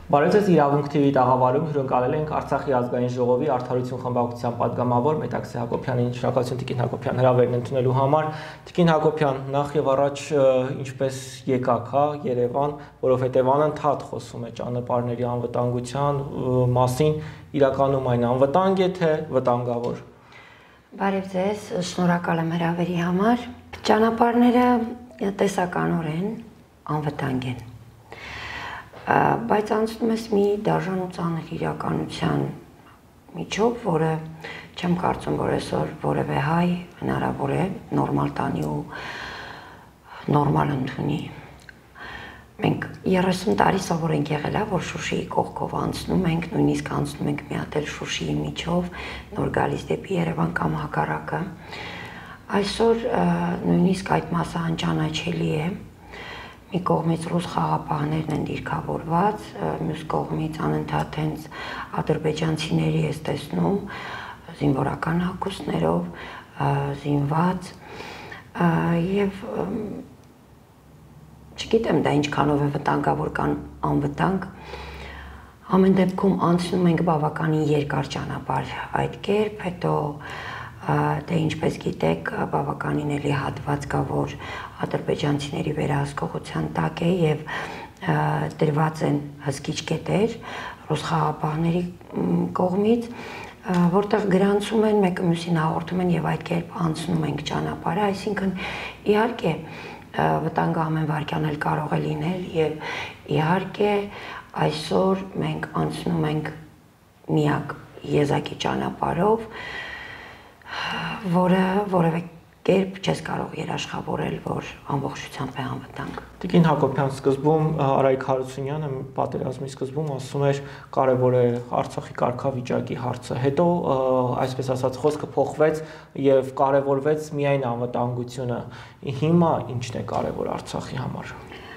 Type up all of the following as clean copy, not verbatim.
Բարև ձեզ իրավունք TV տաղավարում հյուրընկալել ենք Արցախի ազգային ժողովի արդարություն խմբակցության падգամավոր Մետաքսե Հակոբյանին, շնորհակալություն Տիկին Հակոբյան հրավերն ընդունելու համար։ Տիկին Հակոբյան, նախ եւ առաջ ինչպես եկաք, Երևան, որովհետեւ անընդհատ խոսում է ճանապարհների անվտանգության մասին, իրականում այն անվտանգ է թե վտանգավոր։ Բարև ձեզ, շնորհակալ եմ հրավերի համար։ Ճանապարհները տեսականորեն անվտանգ են։ Բայց անցնում ես մի դաժան ու ծանր իրականության միջով, որը չեմ կարծում, որ այսօր որևէ հայ հնարավոր է նորմալ տանի ու նորմալ ընդունի։ Մենք 30 տարի սովոր ենք եղել, որ Շուշիի կողքով անցնում ենք, նույնիսկ անցնում ենք մի հատ էլ Շուշիի միջով, նոր գալիս դեպի Երևան կամ հակառակը։ Այսօր նույնիսկ այդ մասը անճանաչելի է։ Մի կողմից ռուս խաղապահներն են դիրքավորված, մյուս կողմից անընդհատ հենց ադրբեջանցիների ես տեսնում, զինվորական հագուստներով, զինված եւ չգիտեմ դա ինչքանով է վտանգավոր կամ անվտանգ, ամեն դեպքում անցնում ենք բավականին երկար ճանապարհ այդ կերպ, հետո դե ինչպես գիտեք, բավականին էլի հատված կա, որ ադրբեջանցիների վերահսկողության տակ է եւ դրված են հսկիչ կետեր ռուս խաղապահների կողմից, որտեղ գրանցում են մեկը մյուսին հաղորդում են եւ այդ կերպ անցնում ենք ճանապարհը, այսինքն իհարկե վտանգը ամեն վայրկյան էլ կարող է լինել եւ իհարկե այսօր մենք անցնում ենք միակ եզակի ճանապարհով, որը որևէ կերպ չես կարող երաշխավորել, որ ամբողջությամբ է անվտանգ։ Տիկին Հակոբյան, սկզբում Արայիկ Հարությունյանը պատերազմի սկզբում ասում էր կարևոր է Արցախի կարգավիճակի հարցը, հետո այսպես ասած խոսքը փոխվեց եւ կարևորվեց միայն անվտանգությունը։ Հիմա ի՞նչն է կարևոր Արցախի համար։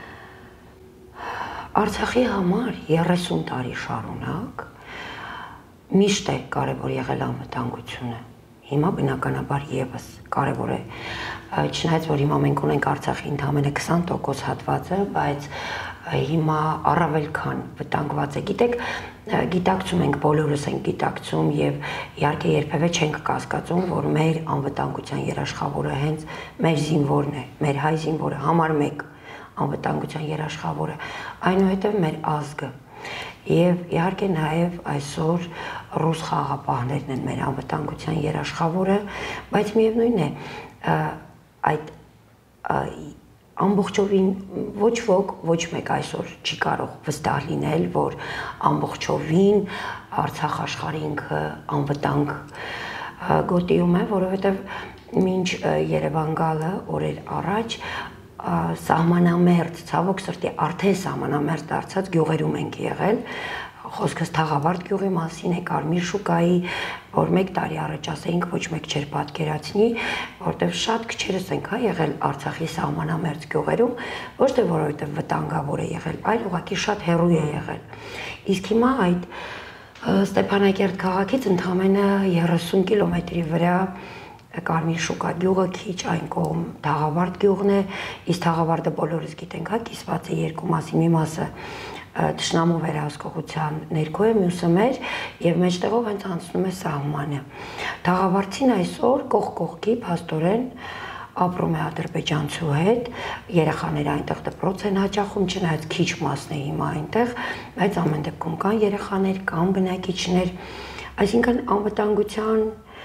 Արցախի համար 30 տարի շարունակ միշտ է կարևոր եղել անվտանգությունը։ Հիմա բնականաբար եւս կարևոր է, չնայած որ հիմա մենք ունենք Արցախի ընդամենը 20% հատվածը, բայց հիմա առավել քան վտանգված է։ Գիտեք, գիտակցում ենք, բոլորս ենք գիտակցում եւ իհարկե երբևէ չենք կասկածում, որ մեր անվտանգության երաշխավորը հենց մեր զինվորն է, մեր հայ զինվորը, համար 1 անվտանգության երաշխավորը, այնուհետև մեր ազգը։ Եվ իհարկե նաև այսօր ռուս խաղապահներն են մեր անվտանգության երաշխավորը, բայց միևնույն է, այդ ամբողջովին ոչ ոք, ոչ մեկ այսօր չի կարող վստահ լինել, որ ամբողջովին Արցախ աշխարհի ինքը անվտանգ գոտիում է, որովհետև մինչ Երևան գալը օրեր առաջ սահմանամերձ, ցավոք սրտի արդեն սահմանամերձ դարձած գյուղերում ենք եղել, խոսքս Թաղավարտ գյուղի մասին է, Կարմիր շուկայի, որ 1 տարի առաջ ասեինք ոչ մեկ չէր պատկերացնի, որտեղ շատ քչերս ենք եղել Արցախի սահմանամերձ գյուղերում, ոչ թե որովհետև վտանգավոր է եղել, այլ ուղղակի շատ հեռու է եղել։ Իսկ հիմա այդ Ստեփանակերտ քաղաքից ընդամենը 30 կիլոմետրի վրա Կարմիր շուկա գյուղը քիչ այն կողմ Թաղավարտ գյուղն է, իսկ Թաղավարտը բոլորս գիտենք, կիսված է երկու մասի, մի մասը թշնամու վերահսկողության ներքո է, մյուսը մեր եւ մեջտեղով հենց անցնում է սահմանը։ Թաղավարտին այսօր կողք կողքի փաստորեն ապրում է ադրբեջանցու հետ, երեխաները այնտեղ դպրոց են հաճախում, չնայած քիչ մասն է հիմա այնտեղ, բայց ամեն դեպքում կան երեխաներ, կան բնակիչներ, այսինքն անվտանգության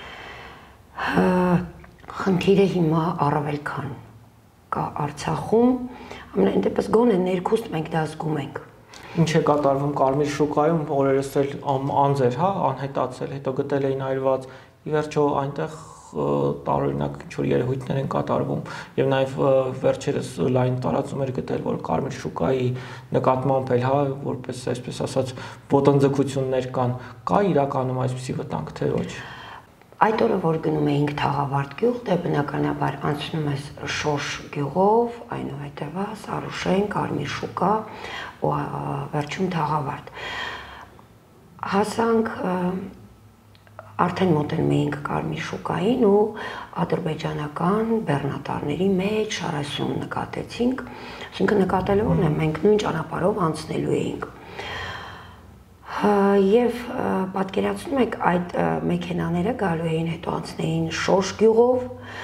խնդիրը հիմա առավել քան կա Արցախում, ամենայն դեպս գոնե ներքուստ մենք դա զգում ենք։ Ինչ է կատարվում Կարմիր շուկայում, օրերս էլ անձ էր, անհետացել, հետո գտել էին այրված, ի վերջո այնտեղ տարօրինակ ինչ-որ երևույթներ են կատարվում եւ նաեւ վերջերս լայն տարածում էր գտել, որ Կարմիր շուկայի նկատմամբ էլ, որպես այսպես ասած ոտնձգություններ կան, կա իրականում այսպիսի վտանգ թե ոչ։ Այդ օրը, որ գնում էինք Թաղավարտ գյուղ, դե բնականաբար անցնում ես Շոշ գյուղով, այնուհետև Սարուշեն, Կարմիր շուկա ու վերջում Թաղավարտ։ Հասանք արդեն մոտենում էինք Կարմիր շուկային ու ադրբեջանական բեռնատարների մեջ շարասյուն նկատեցինք, այսինքն նկատելով մենք նույն ճանապարհով անցնելու էինք։ Եվ պատկերացնում եք այդ մեքենաները գալու էին հետո անցնեին Շոշ գյուղով,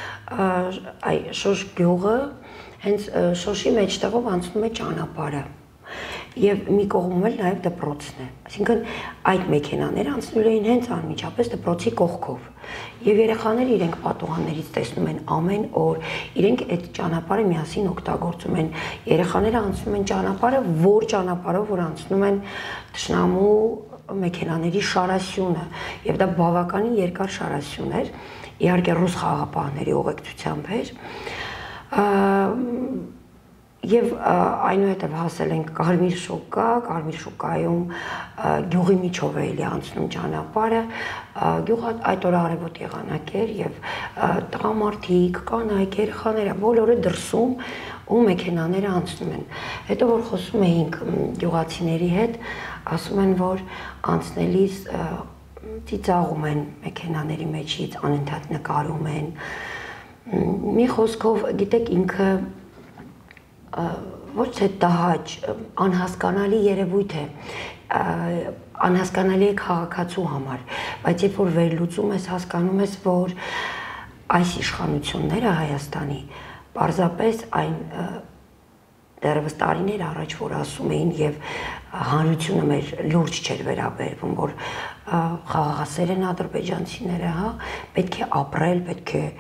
Շոշ գյուղը հենց Շոշի մեջտեղով անցնում է ճանապարհը եւ մի կողմում էլ նաեւ դպրոցն է, այսինքն այդ մեքենաները անցնում էին հենց անմիջապես դպրոցի կողքով եւ երեխաները իրենք պատուհաններից տեսնում են ամեն օր, իրենք այդ ճանապարհը միասին օգտագործում են, երեխաները անցնում են ճանապարհը, որ ճանապարհով որ անցնում են թշնամու մեքենաների շարասյունը եւ դա բավականին երկար շարասյուն էր, իհարկե ռուս խաղաղապահների ուղեկցությամբ էր Եվ այնուհետև հասել ենք Կարմիր շուկա, Կարմիր շուկայում գյուղի միջով է էլի անցնում ճանապարհը, գյուղը այդ օրը արևոտ եղանակ էր եւ տղամարդիկ, կանայք, երեխաները բոլորը դրսում ու մեքենաները անցնում են։ Հետո որ խոսում էինք գյուղացիների հետ, ասում են որ անցնելիս ծիծաղում են մեքենաների մեջից, անընդհատ նկարում են։ Մի խոսքով, գիտեք, ինքը ոչ թե տհաճ, անհասկանալի երևույթ է, անհասկանալի է քաղաքացու համար, բայց երբ որ վերլուծում ես, հասկանում ես, որ այս իշխանությունները Հայաստանի պարզապես այն դեռևս տարիներ առաջ որ ասում էին եւ հանրությունը մեր լուրջ չէր վերաբերվում, որ խաղաղասեր են ադրբեջանցիները, հա, պետք է ապրել, պետք է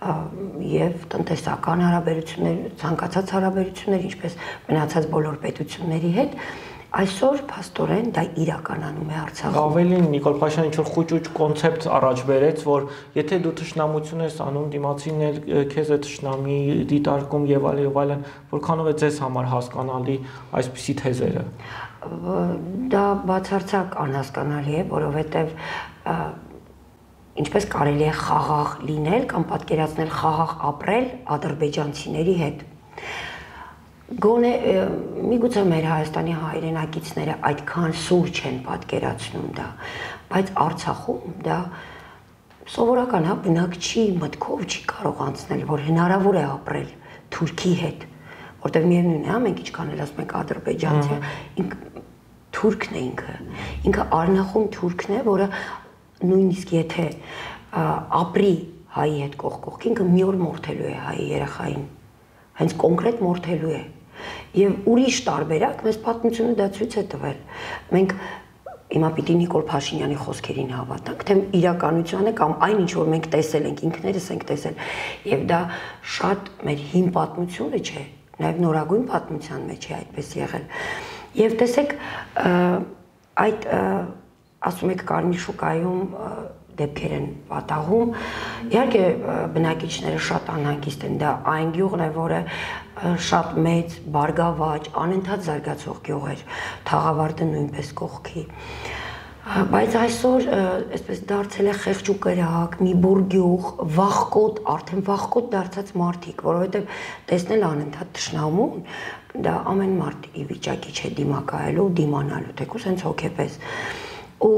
եւ տնտեսական հարաբերություններ, ցանկացած հարաբերություններ, ինչպես մնացած բոլոր պետությունների հետ, այսօր փաստորեն դա իրականանում է Արցախում։ Ավելին Նիկոլ Փաշյան ինչ որ խուճուճ կոնցեպտ առաջ բերեց, որ եթե դու թշնամություն ես անում, դիմացին էլ քեզ է թշնամի դիտարկում եւ այլն, որքանով է ձեզ համար հասկանալի այսպիսի թեզերը։ Դա բացարձակ անհասկանալի է, որովհետեւ ինչպես կարելի է խաղաղ լինել կամ պատկերացնել խաղաղ ապրել ադրբեջանցիների հետ։ Գոնե միգուցե մեր Հայաստանի հայրենակիցները այդքան սուրճ են պատկերացնում դա, բայց Արցախում դա սովորական է, բնակչի մտքով չի կարող անցնել, որ հնարավոր է ապրել թուրքի հետ, որտեղ միևնույն է, մենք ինչքան էլ ասում ենք ադրբեջանցի, թուրքն է ինքը Արնախում թուրքն է, որը նույնիսկ եթե ապրի հայի հետ կողք, ինքը մի օր մորթելու է հայի երեխային, հենց կոնկրետ մորթելու է։ Եվ ուրիշ տարբերակ մեզ պատմությունը դա ցույց է տվել։ Մենք հիմա պիտի Նիկոլ Փաշինյանի խոսքերին հավատանք, թե իրականությունը կամ այն ինչ որ մենք տեսել ենք, ինքներս ենք տեսել, եւ դա շատ մեր հին պատմությունը չէ, նաեւ նորագույն պատմության մեջ է այդպես եղել։ Եւ տեսեք, այդ ասում եք Կարմիր շուկայում դեպքեր են պատահում, իհարկե բնակիչները շատ անհանգիստ են, դա այն գյուղն է, որը շատ մեծ, բարգավաճ, անընդհատ զարգացող գյուղ էր, Թաղավարտը նույնպես կողքի, բայց այսօր այսպես դարձել է խեղճ ու կրակ, մի բուր գյուղ, վախկոտ, արդեն վախկոտ դարձած մարդիկ, որովհետև տեսնել անընդհատ թշնամուն, դա ամեն մարդ ի վիճակի չէ դիմակայելու, դիմանալու, թեկուզ հենց հոգեպես, ու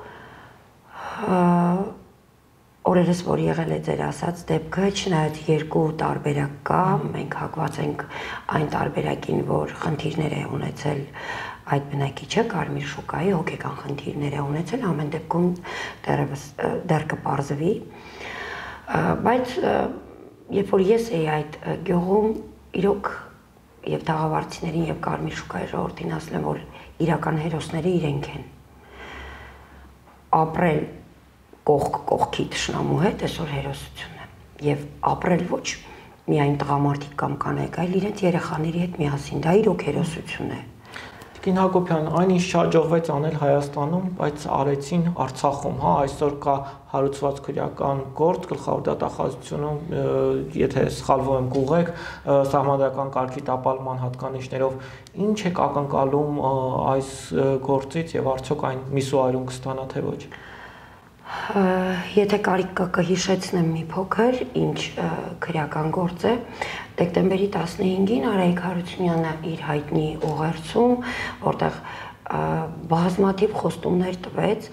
օրերս որ եղել է ձեր ասած դեպքը, չնայած երկու տարբերակ կա, մենք հակված ենք այն տարբերակին, որ խնդիրներ է ունեցել այդ բնակիչը Կարմիր շուկայի, հոգեկան խնդիրներ է ունեցել, ամեն դեպքում դեռ կպարզվի, բայց երբ որ ես էի այդ գյուղում, իրոք եւ թաղավարտիներին եւ Կարմիր շուկայի ժողովրդին ասել եմ, որ իրական հերոսները իրենք են։ Ապրել կողք կողքի թշնամու հետ այսօր հերոսություն է եւ ապրել ոչ միայն տղամարդիկ կամ կանայք, այլ իրենց երեխաների հետ միասին, դա իրոք հերոսություն է։ Տիկին Հակոբյան, այնինչ շաջողվեց անել Հայաստանում, բայց արեցին Արցախում, հա, այսօր կա հարուցված քրեական գործ, գլխավոր դատախազությունում, եթե սխալվում եմ կուղեք, սահմանադրական կարգի տապալման հատկանիշներով, ինչ եք ակնկալում այս գործից եւ արդյոք այն միսուարում կստանա թե ոչ։ Եթե կարիք կա կհիշեցնեմ մի փոքր, ինչ քրեական գործ է, դեկտեմբերի 15-ին Արայիկ Հարությունյանը իր հայտնի ուղերձում, որտեղ բազմաթիվ խոստումներ տվեց,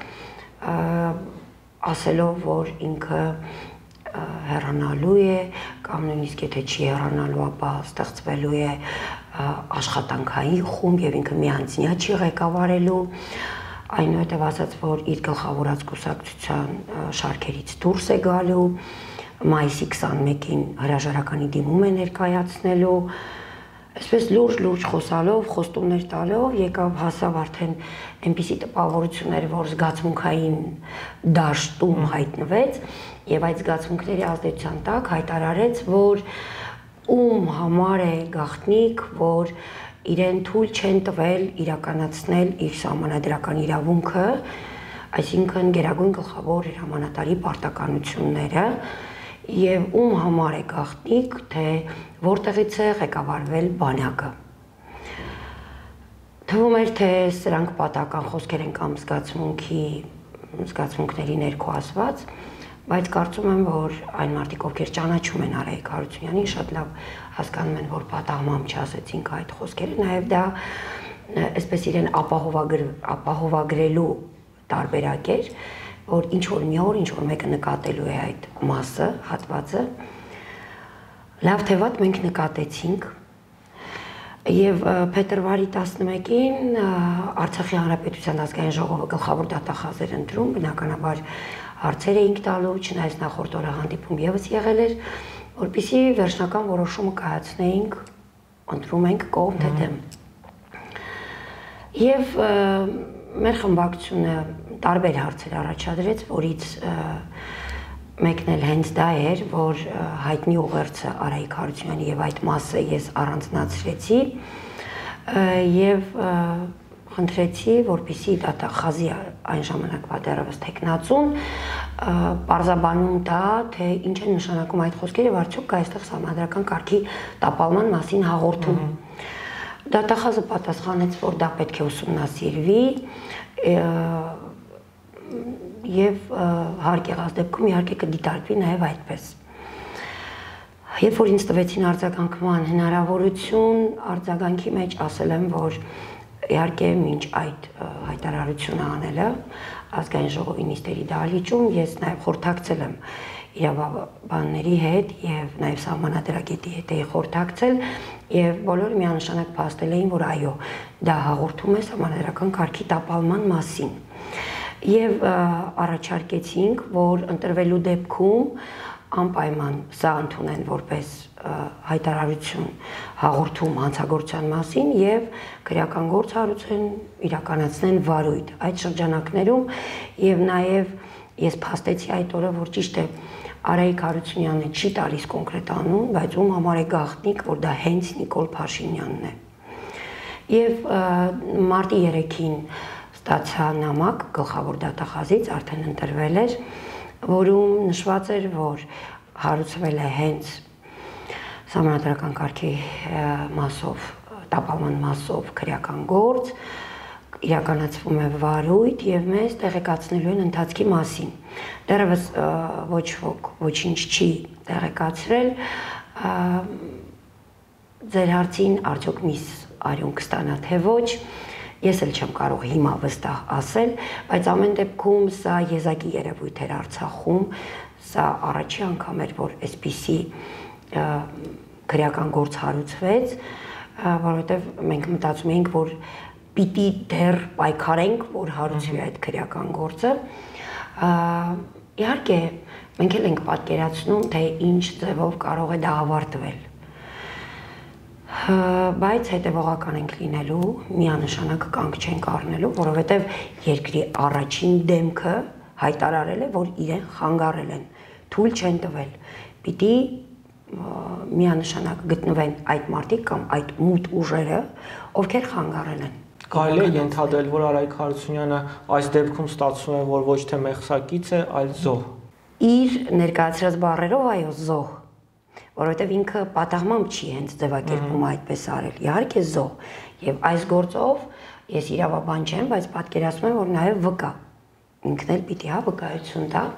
ասելով, որ ինքը հեռանալու է, կամ նույնիսկ եթե չի հեռանալու, ապա ստեղծվելու է աշխատանքային խումբ եւ ինքը միանձնյա չի ղեկավարելու, այնուհետև ասաց, որ իր գլխավորած կուսակցության շարքերից դուրս է գալու, մայիսի 21-ին հրաժարականի դիմում է ներկայացնելու, այսպես լուրջ խոսալով, խոստումներ տալով եկավ հասավ արդեն այնպիսի տպավորություններ, որ զգացմունքային դաշտում հայտնվեց եւ այդ զգացմունքների ազդեցության տակ հայտարարեց, որ ում համար է գաղտնիք, որ իրեն թույլ չեն տվել իրականացնել իր սահմանադրական իրավունքը, այսինքն գերագույն գլխավոր հրամանատարի պարտականությունները եւ ում համար է գաղտնիք, թե որտեղից է ղեկավարվել բանակը։ Թվում էր, թե սրանք պատահական խոսքեր են կամ զգացմունքների ներքո ասված, բայց կարծում եմ, որ այն մարդիկ, ովքեր ճանաչում են Արայիկ Հարությունյանին, շատ լավ հասկանում են, որ պատահմամբ չասեցինք այդ խոսքերը, նաեւ դա այսպես իրեն ապահովագրելու տարբերակ էր, որ ինչ որ մի օր, ինչ որ մեկը նկատելու է այդ մասը, հատվածը, լավ թե վատ մենք նկատեցինք եւ փետրվարի 11-ին Արցախի Հանրապետության ազգային ժողովը գլխավոր դատախազ էր ընտրում, բնականաբար հարցեր էինք տալու, չնայած նախորդ օրը հանդիպում եւս եղել էր, որպեսզի վերջնական որոշումը կայացնեինք, ընտրում ենք կողմ թե դեմ։ Եվ մեր խմբակցությունը տարբեր հարցեր առաջադրեց, որից մեկն էլ հենց դա էր, որ հայտնի ուղերձը Արայիկ Հարությունյանի եւ այդ մասը ես առանձնացրեցի եւ խնդրեցի, որպեսզի դատախազի այն ժամանակվա դեռևս տեխնացուն պարզաբանում տա, թե ինչ է նշանակում այդ խոսքերը, արդյոք կա այստեղ սահմանադրական կարգի տապալման մասին հաղորդում։ Դատախազը պատասխանեց, որ դա պետք է ուսումնասիրվի եւ հարկ եղած դեպքում իհարկե կդիտարկվի նաեւ այդպես։ Երբ որ ինձ տվեցին արձագանքման հնարավորություն, արձագանքի մեջ ասել եմ, որ իհարկե մինչ այդ հայտարարությունը անելը ազգային ժողովի նիստերի դահլիճում ես նաեւ խորհրդակցել եմ իրավաբանների հետ եւ նաեւ սահմանադրագետի հետ էի խորհրդակցել եւ բոլորը միանշանակ փաստել էին, որ այո, դա հաղորդում է սահմանադրական կարգի տապալման մասին։ Եվ առաջարկեցինք, որ ընտրվելու դեպքում անպայման սա ընդունեն որպես հայտարարություն հաղորդում հանցագործության մասին եւ քրեական գործ հարուցեն, իրականացնեն վարույթ այդ շրջանակներում եւ նաեւ ես փաստեցի այդ օրը, որ ճիշտ է Արայիկ Հարությունյանը չի տալիս կոնկրետ անուն, բայց ում համար է գաղտնիք, որ դա հենց Նիկոլ Փաշինյանն է։ Եվ մարտի 3-ին ստացա նամակ գլխավոր դատախազից, արդեն ընտրվել էր, որում նշված էր, որ հարուցվել է հենց սահմանադրական կարգի մասով, տապալման մասով քրեական գործ, իրականացվում է վարույթ եւ մեզ տեղեկացնելու են ընթացքի մասին։ Դեռևս ոչ ոք ոչինչ չի տեղեկացրել, ձեր հարցին արդյոք միս արյուն կստանա թե ոչ, ես էլ չեմ կարող հիմա վստահ ասել, բայց ամեն դեպքում սա եզակի երևույթ էր Արցախում, սա առաջի անգամ էր, որ այսպիսի քրեական գործ հարուցվեց, որովհետև մենք մտածում էինք, որ պիտի դեռ պայքարենք, որ հարուցվի այդ քրեական գործը։ Իհարկե, մենք էլ ենք պատկերացնում, թե ինչ ձևով կարող է դա ավարտվել։ Բայց հետևողական ենք լինելու, միանշանակ կանգ չենք առնելու, որովհետև երկրի առաջին դեմքը հայտարարել է, որ իրեն խանգարել են, թույլ չեն տվել։ Պիտի միանշանակ գտնվեն այդ մարդիկ կամ այդ մութ ուժերը, ովքեր խանգարել են։ Կարելի է ենթադրել, որ Արայիկ Հարությունյանը այս դեպքում ստացվում է, որ ոչ թե մեղսակից է, այլ զոհ։ Իր ներկայացրած բառերով այո, զոհ, որովհետև ինքը պատահմամբ չի հենց ձևակերպում այդպես արել, իհարկե զոհ։ Եվ այս գործով ես իրավաբան չեմ, բայց պատկերացնում եմ, որ նաև վկա։ Ինքն էլ պիտի հա վկայություն տա։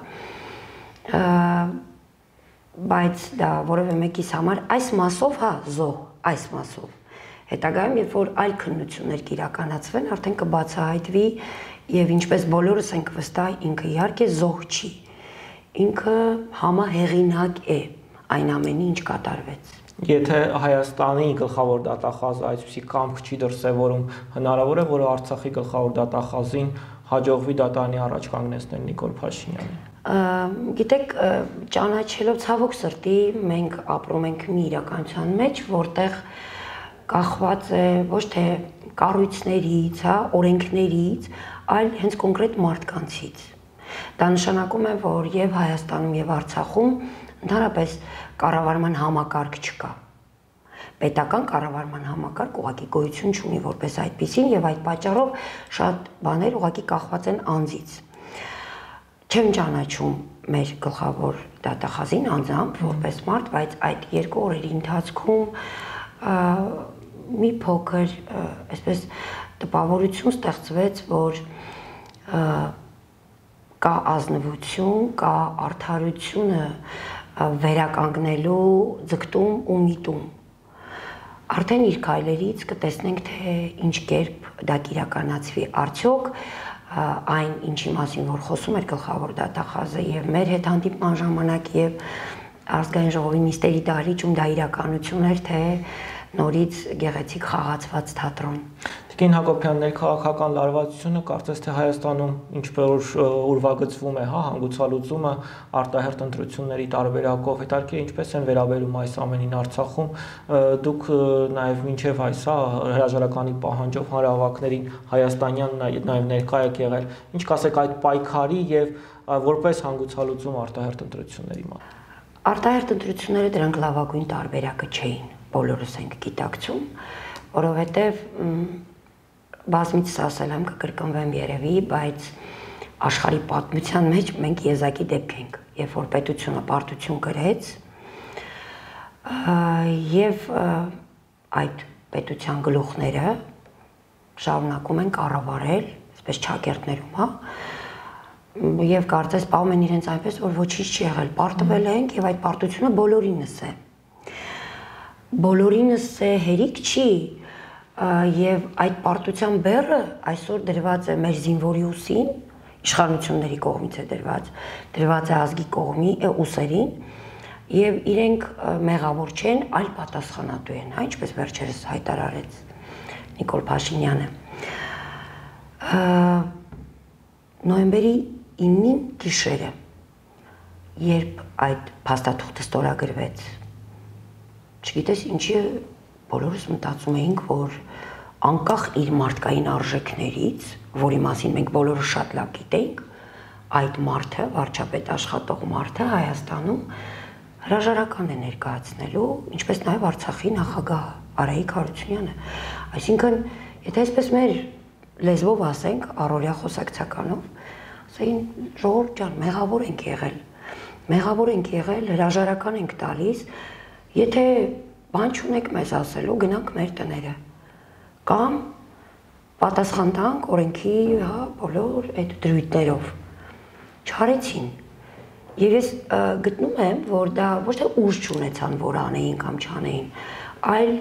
Բայց դա որևէ մեկիս համար այս մասով հա զոհ, այս մասով։ Հետագայում, երբ որ այլ քննություններ կիրականացվեն, արդեն կբացահայտվի եւ ինչպես բոլորս ենք վստահ, ինքը իհարկե զոհ չի։ Ինքը համահեղինակ է այն ամենի, ինչ կատարվեց։ Եթե Հայաստանի գլխավոր դատախազը այսպիսի կամք չի դրսևորում, հնարավոր է, որ Արցախի գլխավոր դատախազին հաջողվի դատարանի առաջ կանգնեցնել Նիկոլ Փաշինյանին։ Գիտեք, ճանաչելով ցավոք սրտի մենք ապրում ենք մի իրականության մեջ, որտեղ կախված է ոչ թե կառույցներից, օրենքներից, այլ հենց կոնկրետ մարդկանցից։ Դա նշանակում է, որ եւ Հայաստանում եւ Արցախում ընդհանրապես կառավարման համակարգ չկա։ Պետական կառավարման համակարգ ուղղակի գոյություն չունի որպես այդպիսին եւ այդ պատճառով շատ բաներ ուղղակի կախված են անձից։ Չեմ ճանաչում մեր գլխավոր դատախազին անձամբ որպես մարդ, բայց այդ 2 օրերի ընթացքում մի փոքր, այսպես տպավորություն ստեղծվեց, որ կա ազնվություն, կա արդարությունը վերականգնելու ձգտում ու միտում։ Արդեն իր քայլերից կտեսնենք, թե ինչ կերպ դա կիրականացվի, արդյոք այն ինչի մասին որ խոսում էր գլխավոր դատախազը եւ մեր հետ հանդիպման ժամանակ եւ ազգային ժողովի նիստերի դահլիճում դա իրականություն էր, թե նորից գեղեցիկ խաղացված թատրոն։ Տիկին Հակոբյան, ներքաղաքական լարվածությունը կարծես թե Հայաստանում ինչպես ուրվագծվում է, հանգուցալուծումը արտահերթ ընտրությունների տարբերակով, հետարքի ինչպես են վերաբերում այս ամենին Արցախում, դուք նաև մինչև այս հրաժարականի պահանջով հանրահավաքներին հայաստանյան նաև ներկա եք եղել, ինչ կասեք այդ պայքարի եւ որպես հանգուցալուծում արտահերթ ընտրությունների մոտ։ Արտահերթ ընտրությունները դրանք լավագույն տարբերակը չէին, բոլորս ենք գիտակցում, որովհետեւ բազմիցս ասել եմ, կկրկնվեմ երևի, բայց աշխարհի պատմության մեջ մենք եզակի դեպք ենք, երբ որ պետությունը պարտություն կրեց եւ այդ պետության գլուխները շարունակում են կառավարել, այսպես ճակերտներում, եւ կարծես պահում են իրենց այնպես, որ ոչինչ չի եղել, պարտվել ենք եւ այդ պարտությունը բոլորինս է։ Բոլորինս է հերիք չի եւ այդ պարտության բեռը այսօր դրված է մեր զինվորի ուսին, իշխանությունների կողմից է դրված է ազգի կողմի ուսերին եւ իրենք մեղավոր չեն, այլ պատասխանատու են, ինչպես վերջերս հայտարարեց Նիկոլ Փաշինյանը։ Նոյեմբերի 9-ին գիշերը, երբ այդ փաստաթուղթը ստորագրվեց, չգիտես ինչի բոլորս մտածում էինք, որ անկախ իր մարդկային արժեքներից, որի մասին մենք բոլորը շատ լավ գիտենք, այդ մարդը, վարչապետ աշխատող մարդը Հայաստանում հրաժարական է ներկայացնելու, ինչպես նաև Արցախի նախագահ Արայիկ Հարությունյանը։ Այսինքն, եթե այսպես մեր լեզվով ասենք, առօրյա խոսակցականով, ասեին ժողովուրդ ջան, մեղավոր ենք եղել, հրաժարական ենք տալիս, եթե բան չունեք մեզ ասելու, գնանք մեր տները, կամ պատասխան տանք օրենքի բոլոր այդ դրույթներով, չարեցին։ Եվ ես գտնում եմ, որ դա ոչ թե ուժ չունեցան, որ անեին կամ չանեին, այլ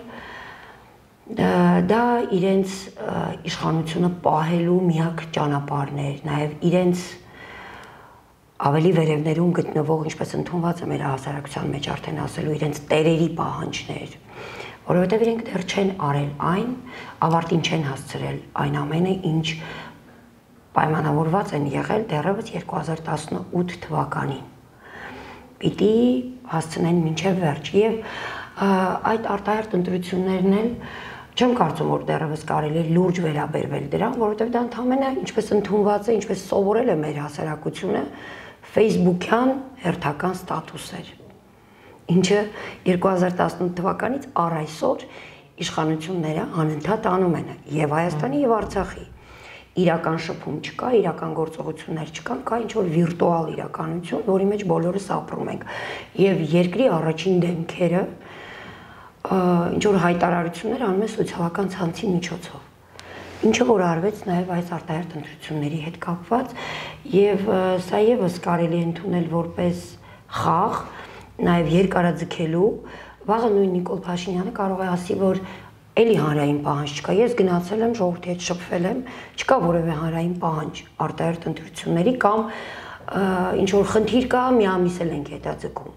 դա իրենց իշխանությունը պահելու միակ ճանապարհն էր, նաև իրենց ավելի վերևներում գտնվող, ինչպես ընդունված է մեր հասարակության մեջ արդեն ասելու, իրենց տերերի պահանջներ, որովհետև իրենք դեռ չեն արել այն, ավարտին չեն հասցրել այն ամենը, ինչ պայմանավորված են եղել դեռևս 2018 թվականին։ Պիտի հասցնեն մինչև վերջ եւ այդ արտահերթ ընտրություններն էլ չեմ կարծում, որ դեռևս կարելի է լուրջ վերաբերվել դրան, որովհետեւ դա ընդհանրապես ինչպես ընդունված է, ինչպես սովորել է մեր հասարակությունը, Facebook-յան հերթական ստատուս էր, ինչը 2018 թվականից առ այսօր իշխանությունները անընդհատ անում են եւ Հայաստանի եւ Արցախի։ Իրական շփում չկա, իրական գործողություններ չկան, կա ինչ-որ վիրտուալ իրականություն, որի մեջ բոլորս ապրում ենք։ Եվ երկրի առաջին դեմքերը ինչ-որ հայտարարություններ անում են սոցիալական ցանցի միջոցով։ Ինչը որ արվեց նաև այս արտահերթ ընտրությունների հետ կապված, եւ սա եւս կարելի է ընդունել որպես խաղ, նաև երկարաձգելու, վաղը նույն Նիկոլ Փաշինյանը կարող է ասի, որ էլի հանրային պահանջ չկա, ես գնացել եմ, ժողովրդի հետ շփվել եմ, չկա որևէ հանրային պահանջ արտահերթ ընտրությունների կամ ինչ-որ խնդիր կա, մի ամիս էլ ենք հետաձգում։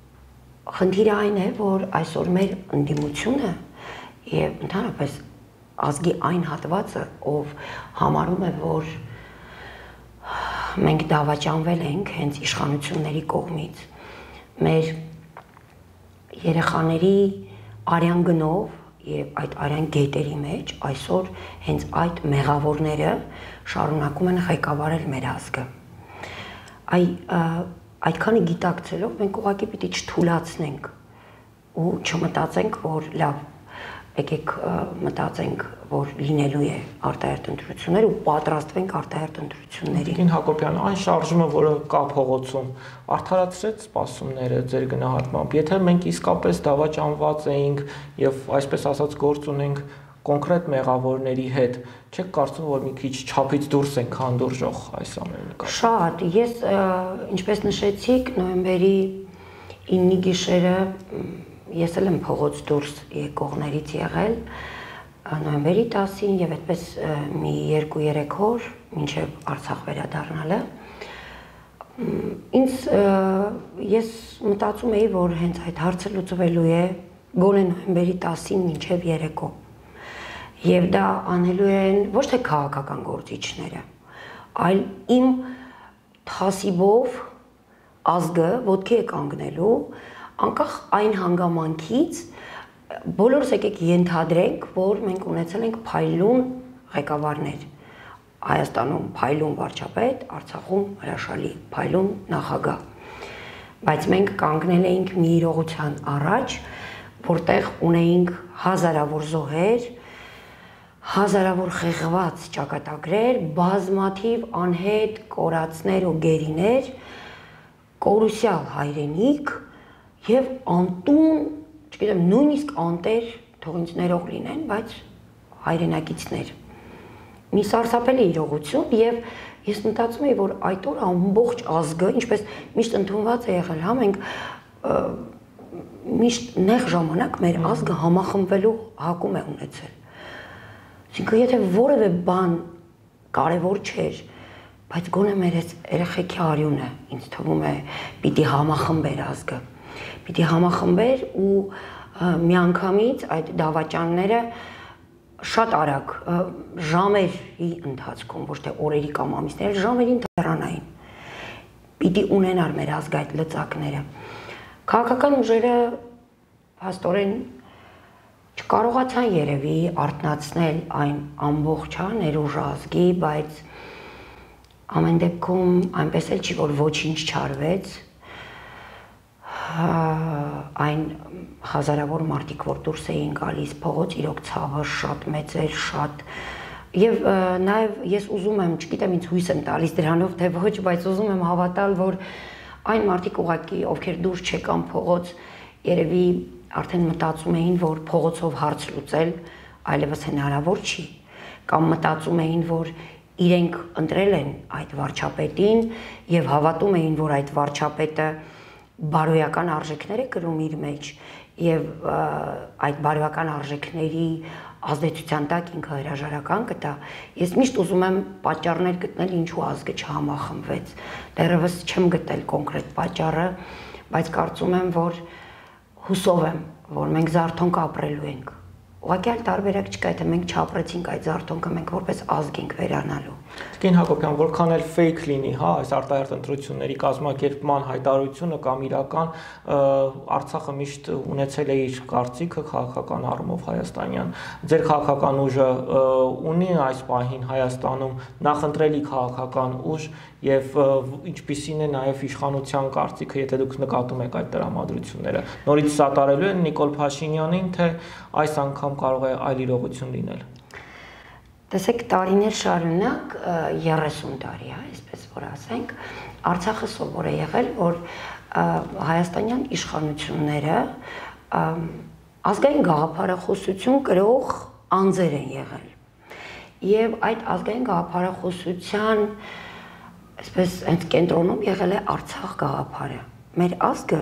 Խնդիրը այն է, որ այսօր մեր ընդդիմությունը եւ ընդհանրապես ազգի այն հատվածը, ով համարում է, որ մենք դավաճանվել ենք հենց իշխանությունների կողմից, մեր երեխաների արյան գնով եւ այդ արյան գետերի մեջ այսօր հենց այդ մեղավորները շարունակում են ղեկավարել մեր ազգը։ Այդքանը գիտակցելով մենք ուղղակի պիտի չթուլացնենք ու չմտածենք, որ լավ, եկեք մտածենք, որ լինելու է արտահերթ ընտրություններ ու պատրաստվենք արտահերթ ընտրությունների։ Տիկին Հակոբյան, այն շարժումը, որը կա փողոցում, արդարացրեց սպասումները ձեր գնահատմամբ։ Եթե մենք իսկապես դավաճանված էինք եւ այսպես ասած գործ ունենք կոնկրետ մեղավորների հետ, չեք կարծում, որ մի քիչ չափից դուրս ենք հանդուրժող այս ամենի նկատմամբ։ Շատ, ես ինչպես նշեցիք, նոյեմբերի 9-ի գիշերը ես էլ եմ փողոց դուրս եկողներից եղել նոյեմբերի 10-ին եւ այդպես մի 2-3 օր մինչեւ Արցախ վերադառնալը ես մտածում էի, որ հենց այդ հարցը լուծվելու է գոնե նոյեմբերի 10-ին մինչեւ երեկո եւ դա անելու են ոչ թե քաղաքական գործիչները, այլ իմ թասիբով ազգը ոտքի է կանգնելու անկախ այն հանգամանքից բոլորս եկեք ենթադրենք, որ մենք ունեցել ենք փայլուն ղեկավարներ, Հայաստանում փայլուն վարչապետ, Արցախում հրաշալի փայլուն նախագահ, բայց մենք կանգնել էինք մի իրողության առաջ, որտեղ ունեինք հազարավոր զոհեր, հազարավոր խեղված ճակատագրեր, բազմաթիվ անհետ կորածներ ու գերիներ, կորուսյալ հայրենիք եւ անտուն, չգիտեմ, նույնիսկ անտեր, թող ինձ ներող լինեն, բայց հայրենակիցներ։ Մի սարսափելի իրողություն եւ ես մտածում եի, որ այդ օր ամբողջ ազգը, ինչպես միշտ ընդունված է եղել, հա մենք միշտ նեղ ժամանակ մեր ազգը համախմբվելու հակում է ունեցել։ Այսինքն եթե որևէ բան կարևոր չէր, բայց գոնե մեր երեխեքի արյունը ինձ թվում է պիտի համախմբեր ազգը, պիտի համախմբեր ու միանգամից այդ դավաճանները շատ արագ ժամերի ընթացքում, ոչ թե օրերի կամ ամիսների, ժամերին դառնային, պիտի ունենար մեր ազգը այդ լծակները։ Քաղաքական ուժերը հաստորեն չկարողացան երևի արթնացնել այն ամբողջ ներուժ ազգի, բայց ամեն դեպքում այնպես էլ չի, որ ոչինչ չարվեց, այն հազարավոր մարդիկ, որ դուրս էին գալիս փողոց, իրոք ցավը շատ մեծ էր, շատ եւ նաեւ ես ուզում եմ, չգիտեմ, ինձ հույս եմ տալիս դրանով, թե ոչ, բայց ուզում եմ հավատալ, որ այն մարդիկ ուղղակի, ովքեր դուրս չեկան փողոց, երևի արդեն մտածում էին, որ փողոցով հարց լուծել այլևս հնարավոր չի, կամ մտածում էին, որ իրենք ընտրել են այդ վարչապետին եւ հավատում էին, որ այդ վարչապետը բարոյական արժեքներ է կրում իր մեջ եւ այդ բարոյական արժեքների ազդեցության տակ ինքը հրաժարական կտա։ Ես միշտ ուզում եմ պատճառներ գտնել, ինչու ազգը չհամախմբվեց։ Դեռևս չեմ գտել կոնկրետ պատճառը, բայց կարծում եմ, որ հուսով եմ, որ մենք զարթոնք ապրելու ենք։ Ուղղակի այլ տարբերակ չկա, եթե մենք չապրեցինք այդ զարթոնքը, մենք որպես ազգ ենք վերանալու։ Տիկին Հակոբյան, որքան էլ fake լինի, հա, այս արտահերթ ընտրությունների կազմակերպման հայտարարությունը կամ իրական, Արցախը միշտ ունեցել է իր կարծիքը քաղաքական առումով հայաստանյան։ Ձեր քաղաքական ուժը ունի այս պահին Հայաստանում նախընտրելի քաղաքական ուժ եւ ինչպիսին է նաեւ իշխանության կարծիքը, եթե դուք նկատում եք այդ տրամադրությունները։ Նորից սատարելու են Նիկոլ Փաշինյանին, թե այս անգամ կարող է այլ իրողություն լինել։ Տեսեք, տարիներ շարունակ 30 տարի, այսպես որ ասենք, Արցախը սովոր է եղել, որ հայաստանյան իշխանությունները ազգային գաղափարախոսություն կրող անձեր են եղել։ Եվ այդ ազգային գաղափարախոսության այսպես հենց կենտրոնում եղել է Արցախ գաղափարը։ Մեր ազգը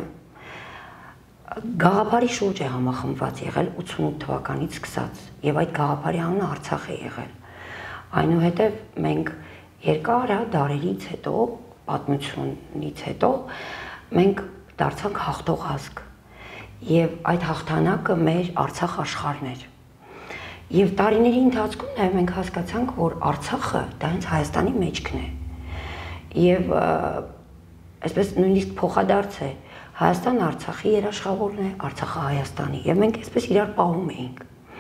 գաղափարի շուրջ է համախմբված եղել 88 թվականից սկսած եւ այդ գաղափարի անունը Արցախ է եղել։ Այնուհետեւ մենք երկար դարերից հետո, պատմությունից հետո մենք դարձանք հաղթող ազգ եւ այդ հաղթանակը մեր Արցախ աշխարհն էր։ Եվ տարիների ընթացքում նաև մենք հասկացանք, որ Արցախը դա հենց Հայաստանի մեջքն է։ Եվ այսպես նույնիսկ փոխադարձ է Հայաստան Արցախի երաշխավորն է, Արցախը Հայաստանի, եւ մենք այսպես իրար պահում էինք։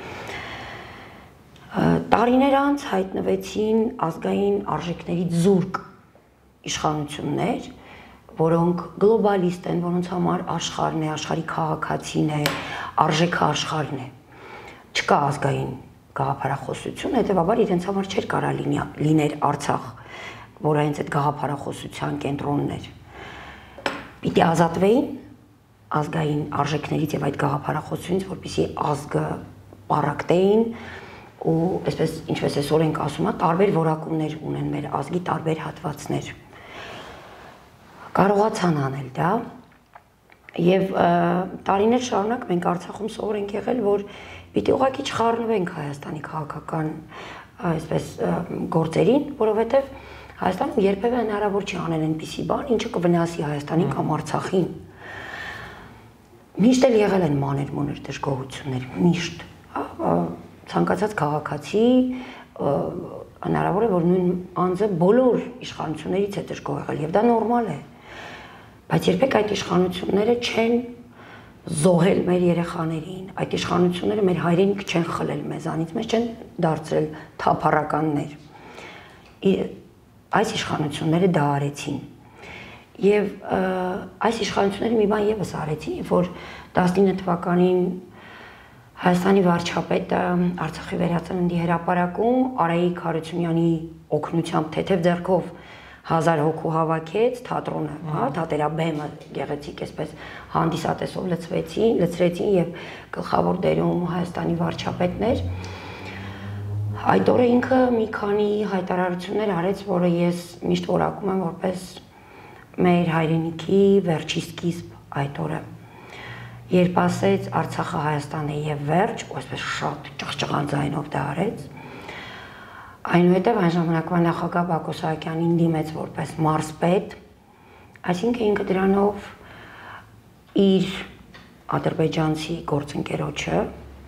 Տարիներ անց հայտնվեցին ազգային արժեքների զուրկ իշխանություններ, որոնք գլոբալիստ են, որոնց համար աշխարհն է, աշխարհի քաղաքացին է, արժեքը աշխարհն է։ Չկա ազգային գաղափարախոսություն, հետեւաբար իրենց համար չէր կարա լիներ Արցախ, որը հենց այդ գաղափարախոսության կենտրոնն էր։ Պիտի ազատվեին ազգային արժեքներից եւ այդ գաղափարախոսությունից, որպեսզի ազգը պարակտեին ու այսպես ինչպես այսօր ենք ասում, տարբեր որակումներ ունեն մեր ազգի տարբեր հատվածներ։ Կարողացան անել դա եւ տարիներ շարունակ մենք Արցախում սովոր ենք եղել, որ պիտի ուղղակի չխառնվենք Հայաստանի քաղաքական այսպես գործերին, որովհետեւ Հայաստանում երբևէ հնարավոր չի անել այնպիսի բան, ինչը կվնասի Հայաստանին կամ Արցախին։ Միշտ էլ եղել են մանր-մունր դժգոհություններ, միշտ ցանկացած քաղաքացի հնարավոր է որ նույն անձը բոլոր իշխանություններից է դժգոհ եղել եւ դա նորմալ է, բայց երբեք այդ իշխանությունները չեն զոհել մեր երեխաներին, այդ իշխանությունները մեր հայրենիք չեն խլել մեզանից, մեզ չեն դարձրել թափառականներ։ Այս իշխանությունները դա արեցին եւ այս իշխանությունները մի բան եւս արեցին, որ 19 թվականին Հայաստանի վարչապետը Արցախի վերածննդի հրապարակում Արայիկ Հարությունյանի օգնությամբ թեթև ձեռքով 1000 հոգու հավաքեց թատրոնը, հա, թատերաբեմը գեղեցիկ այսպես հանդիսատեսով լցրեցին եւ գլխավոր դերում Հայաստանի վարչապետն էր։ Այդ օրը ինքը մի քանի հայտարարություններ արեց, որը ես միշտ որակում եմ որպես մեր հայրենիքի վերջի սկիզբ այդ օրը։ Երբ ասեց Արցախը Հայաստան է եւ վերջ, ու այսպես շատ ճղճղան ձայնով դա արեց, այնուհետև այն ժամանակվա նախագահ Բակո Սահակյանին դիմեց որպես մարզպետ, այսինքն ինքը դրանով իր ադրբեջանցի գործընկերոջը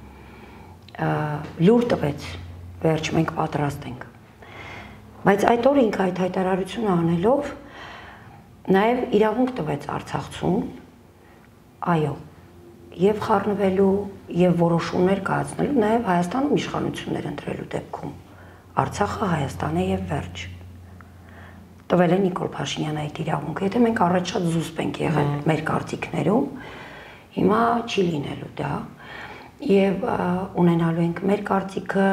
լուր տվեց, վերջ մենք պատրաստ ենք։ Բայց այդ օրը ինքը այդ հայտարարությունը անելով նաեւ իրավունք տվեց արցախցուն, այո, եւ խառնվելու եւ որոշումներ կայացնելու նաեւ Հայաստանում իշխանություններ ընտրելու դեպքում Արցախը Հայաստան է եւ վերջ։ Տվել է Նիկոլ Փաշինյանը այդ իրավունքը, եթե մենք առաջ շատ զուսպ ենք եղել մեր կարծիքներում, հիմա չի լինելու դա եւ ունենալու ենք մեր կարծիքը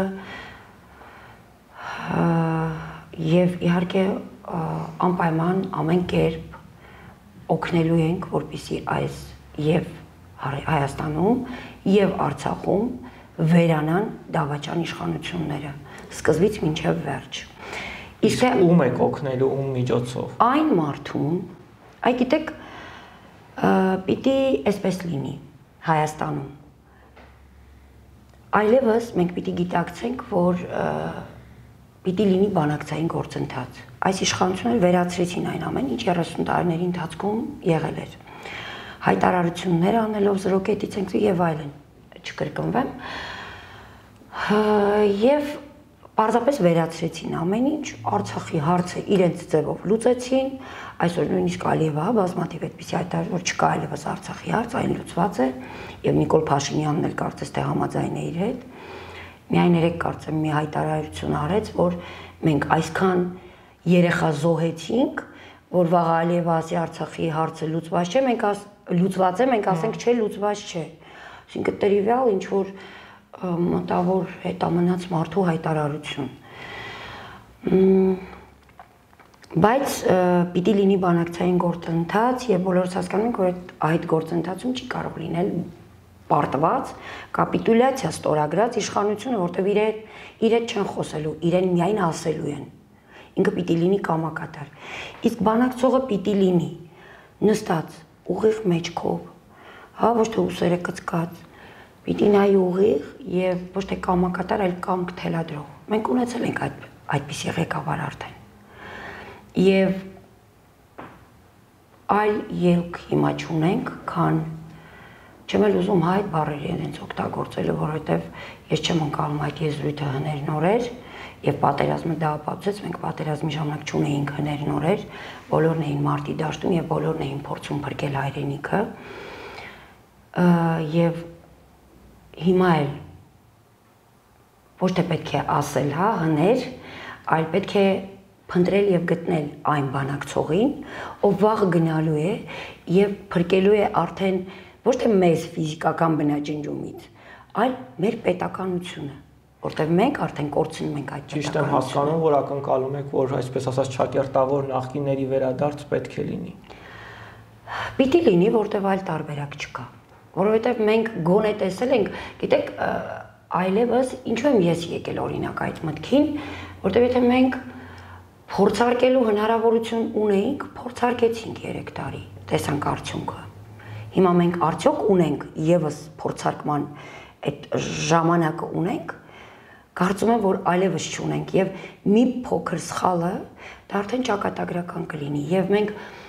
եւ իհարկե անպայման ամեն կերպ օգնելու ենք, որպեսզի այս եւ Հայաստանում եւ Արցախում վերանան դավաճան իշխանությունները սկզբից մինչեւ վերջ։ Իսկ ում եք օգնելու ում միջոցով։ Այն մարդուն, այ գիտեք, պիտի այսպես լինի Հայաստանում։ Այլևս մենք պիտի գիտակցենք, որ պիտի լինի բանակցային գործընթաց։ Այս իշխանությունները վերացրեցին այն ամեն ինչ 30 տարիների ընթացքում եղել էր։ Հայտարարություններ անելով զրոկետից ենք եւ այլն, չկրկնվեմ։ Եվ պարզապես վերացրեցին ամեն ինչ, Արցախի հարցը իրենց ձևով լուծեցին, այսօր նույնիսկ Ալիևը բազմաթիվ այդպիսի հայտարարել, որ չկա այլևս Արցախի հարց, այն լուծված է, եւ Նիկոլ Փաշինյանն էլ կարծես թե համաձայն է իր հետ։ Միայն երեք կարծեմ մի հայտարարություն արեց, որ մենք այսքան երեխա զոհեցինք, որ վաղ Ալիևը ասի Արցախի հարցը լուծված չէ, լուծված է, մենք ասենք չէ, լուծված չէ։ Այսինքն տրիվիալ ինչ որ մտավոր հետամնաց մարդու հայտարարություն։ Բայց պիտի լինի բանակցային գործընթաց եւ բոլորս հասկանում ենք, որ այդ գործընթացում չի կարող լինել պարտված կապիտուլյացիա ստորագրած իշխանությունը, որտեղ իր հետ չեն խոսելու, իրեն միայն ասելու են։ Ինքը պիտի լինի կամակատար։ Իսկ բանակցողը պիտի լինի նստած ուղիղ մեջքով, հա, ոչ թե ուսերը կծկած, պիտի նայի ուղիղ եւ ոչ թե կամակատար, այլ կամք թելադրող։ Մենք ունեցել ենք այդպիսի ղեկավար արդեն։ Եվ այլ ելք հիմա չունենք, քան չեմ էլ ուզում այդ բառերը իրենց օգտագործելու, որովհետև ես չեմ ընկալում այդ եզրույթը հներ նորեր եւ պատերազմը դա ապացուցեց, մենք պատերազմի ժամանակ չունեինք հներ նորեր, բոլորն էին մարտի դաշտում եւ բոլորն էին փորձում փրկել հայրենիքը։ Եվ հիմա էլ ոչ թե պետք է ասել, հա, հներ, այլ պետք է փնտրել եւ գտնել այն բանակցողին, ով վաղը գնալու է եւ փրկելու է արդեն ոչ թե մեզ ֆիզիկական բնաջնջումից, այլ մեր պետականությունը, որտեղ մենք արդեն կորցնում ենք այդ ճիշտ եմ հասկանում, որ ակնկալում եք, որ այսպես ասած ճակերտավոր նախկինների վերադարձ պետք է լինի։ Պիտի լինի, որտեղ այլ տարբերակ չկա, որովհետև մենք գոնե տեսել ենք, գիտեք, այլևս ինչու եմ ես եկել օրինակ այդ մտքին, որտեղ եթե մենք փորձարկելու հնարավորություն ունեինք, փորձարկեցինք 3 տարի, տեսանք արդյունքը։ Հիմա մենք արդյոք ունենք եւս փորձարկման այդ ժամանակը ունենք, կարծում եմ, որ այլևս չունենք եւ մի փոքր սխալը դա արդեն ճակատագրական կլինի եւ մենք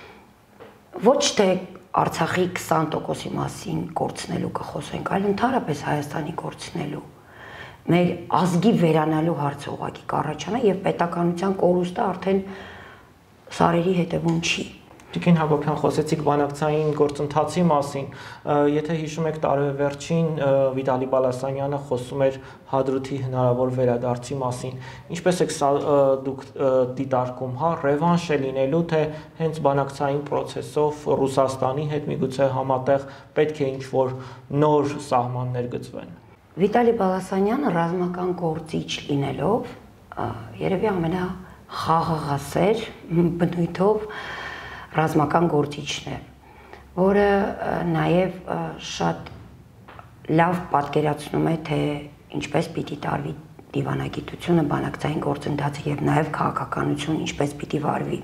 ոչ թե Արցախի 20%-ի մասին կորցնելու կխոսենք, այլ ընդհանրապես Հայաստանի կորցնելու։ Մեր ազգի վերանալու հարցը ուղղակի կառաջանա եւ պետականության կորուստը արդեն սարերի հետևում չի։ Տիկին Հակոբյան, խոսեցիք բանակցային գործընթացի մասին, եթե հիշում եք տարեվերջին Վիտալի Բալասանյանը խոսում էր Հադրութի հնարավոր վերադարձի մասին, ինչպես եք դուք դիտարկում, հա, ռևանշ է լինելու, թե հենց բանակցային պրոցեսով Ռուսաստանի հետ միգուցե համատեղ պետք է ինչ-որ նոր սահմաններ գծվեն։ Վիտալի Բալասանյանը ռազմական գործիչ լինելով, երևի ամենախաղաղասեր բնույթով ռազմական գործիչն է, որը նաև շատ լավ պատկերացնում է, թե ինչպես պիտի տարվի դիվանագիտությունը, բանակցային գործընթացը եւ նաև քաղաքականություն ինչպես պիտի վարվի։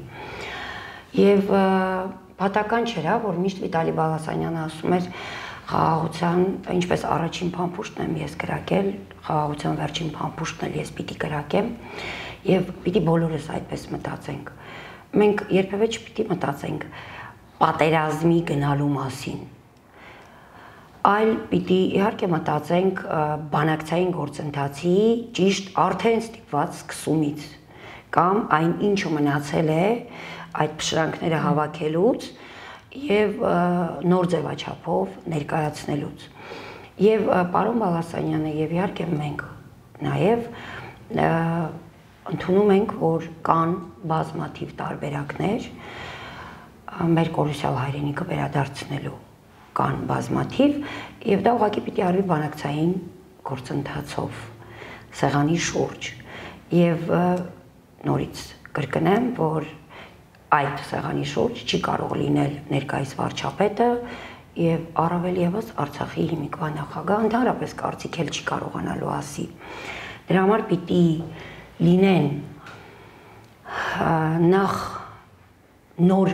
Եվ պատական չէր, որ միշտ Վիտալի Բալասանյանը ասում էր խաղաղության, ինչպես առաջին փամփուշտն եմ ես կրակել, խաղաղության վերջին փամփուշտն էլ ես պիտի կրակեմ եւ պիտի բոլորս այդպես մտածենք։ Մենք երբևէ չպիտի մտածենք պատերազմի գնալու մասին, այլ պիտի իհարկե մտածենք բանակցային գործընթացի ճիշտ արդեն ստիպված սկսումից կամ այն ինչը մնացել է այդ փշրանքները հավաքելուց եւ նոր ձևաչափով ներկայացնելուց։ Եվ պարոն Բալասանյանը եւ իհարկե մենք նաեւ ընդունում ենք, որ կան բազմաթիվ տարբերակներ մեր կորուսյալ հայրենիքը վերադարձնելու, կան բազմաթիվ եւ դա ուղղակի պիտի արվի բանակցային գործընթացով, սեղանի շուրջ եւ նորից կրկնեմ, որ այդ սեղանի շուրջ չի կարող լինել ներկայիս վարչապետը եւ առավել եւս Արցախի հիմիկվա նախագահ, ընդհանրապես կարծիք էլ չի կարողանալու ասի։ Դրա համար պիտի լինեն նախ նոր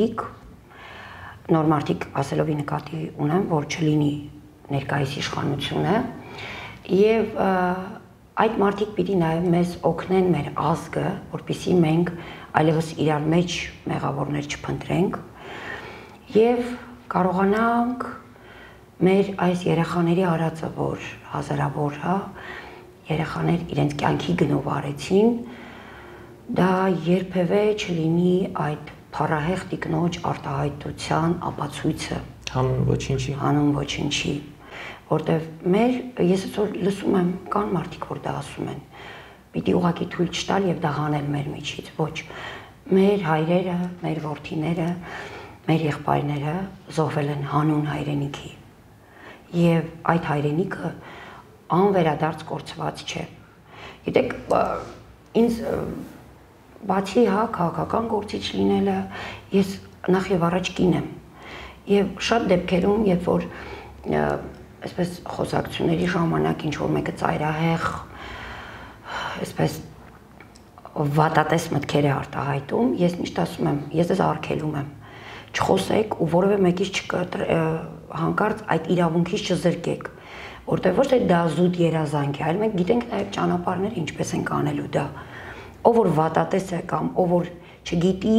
մարդիկ ասելով նկատի ունեմ, որ չլինի ներկայիս իշխանությունը եւ այդ մարդիկ պիտի նաեւ մեզ օգնեն մեր ազգը, որպեսզի մենք այլևս իրար մեջ մեղավորներ չփնտրենք եւ կարողանանք մեր այս երեխաների արածը, որ հազարավոր, հա, երեխաներ իրենց կյանքի գնով արեցին, դա երբևէ չլինի այդ փառահեղ տիկնոջ արտահայտության ապացույցը հանուն ոչինչի, որտեվ ես այսօր լսում եմ, կան մարդիկ, որ դա ասում են, պիտի ուղղակի թույլ չտալ եւ դա հանել մեր միջից, ոչ, մեր հայրերը, մեր որդիները, մեր եղբայրները զոհվել են հանուն հայրենիքի եւ այդ հայրենիքը անվերադարձ կորցված չէ։ Գիտեք, ինձ բացի հա քաղաքական գործիչ լինելը, ես նախ եւ առաջ կին եմ եւ շատ դեպքերում, երբ որ այսպես խոսակցությունների ժամանակ ինչ որ մեկը ծայրահեղ այսպես վատատես մտքեր է արտահայտում, ես միշտ ասում եմ, ես ձեզ արգելում եմ, չխոսեք ու որևէ մեկից հանկարծ այդ իրավունքից չզրկեք, որտեղ ոչ թե դա զուտ երազանք է, այլ մենք գիտենք նաև ճանապարհները ինչպես ենք անելու դա։ Ով որ վատատես է կամ ով որ չգիտի,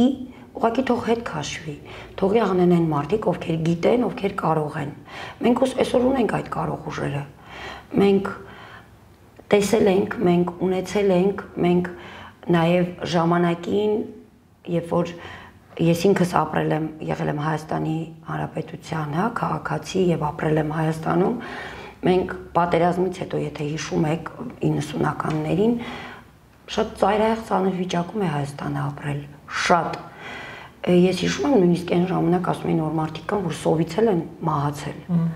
ուղղակի թող հետ քաշվի, թողի անեն այն մարդիկ, ովքեր գիտեն, ովքեր կարող են։ Մենք այսօր ունենք այդ կարող ուժերը։ Մենք տեսել ենք, մենք ունեցել ենք, մենք նաև ժամանակին, երբ որ ես ինքս ապրել եմ, եղել եմ Հայաստանի Հանրապետության, քաղաքացի եւ ապրել եմ Հայաստանում, մենք պատերազմից հետո, եթե հիշում եք 90-ականներին, շատ ծայրահեղ ծանր վիճակում է Հայաստանը ապրել, շատ։ Ես հիշում եմ նույնիսկ այն ժամանակ ասում էին որ մարդիկ կան, որ սովիցել են, մահացել։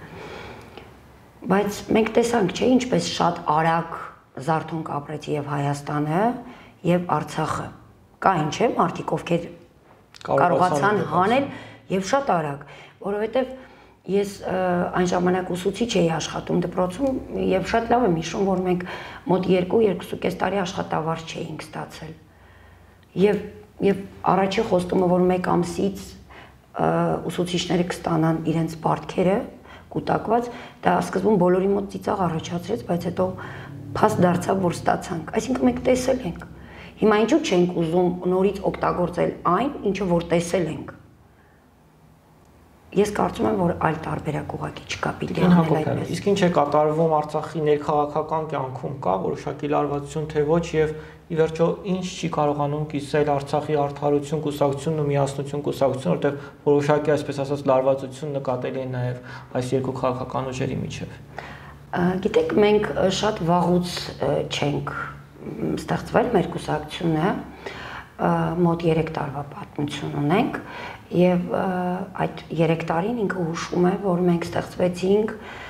Բայց մենք տեսանք, չէ, ինչպես շատ արագ զարթոնք ապրեց եւ Հայաստանը եւ Արցախը։ Կային, չէ, մարդիկ, ովքեր կարողացան հանել եւ շատ արագ, որովհետեւ ես այն ժամանակ ուսուցիչ էի աշխատում դպրոցում եւ շատ լավ եմ հիշում, որ մենք մոտ 2-2.5 տարի աշխատավարձ չէինք ստացել։ Եվ առաջի խոստումը, որ 1 ամսից ուսուցիչները կստանան իրենց պարտքերը կուտակված, դա սկզբում բոլորի մոտ ծիծաղ առաջացրեց, բայց հետո փաստ դարձավ, որ ստացանք։ Այսինքն մենք տեսել ենք։ Հիմա ինչու չենք ուզում նորից օգտագործել այն, ինչը որ տեսել ենք։ Ես կարծում եմ, որ այլ տարբերակ ուղղակի չկա պիտի անել այդպես։ Իսկ ինչ է կատարվում Արցախի ներքաղաքական կյանքում, կա որոշակի լարվածություն թե ոչ եւ ի վերջո ինչ չի կարողանում կիսել Արցախի արդարություն կուսակցությունն ու միասնություն կուսակցությունը, որտեղ որոշակի այսպես ասած լարվածություն նկատելի է նաեւ այս երկու քաղաքական ուժերի միջեւ։ Գիտեք, մենք շատ վաղուց չենք ստեղծվել մեր կուսակցությունը, մոտ 3 տարվա պատմություն ունենք եւ այդ 3 տարին ինքը հուշում է, որ մենք ստեղծվեցինք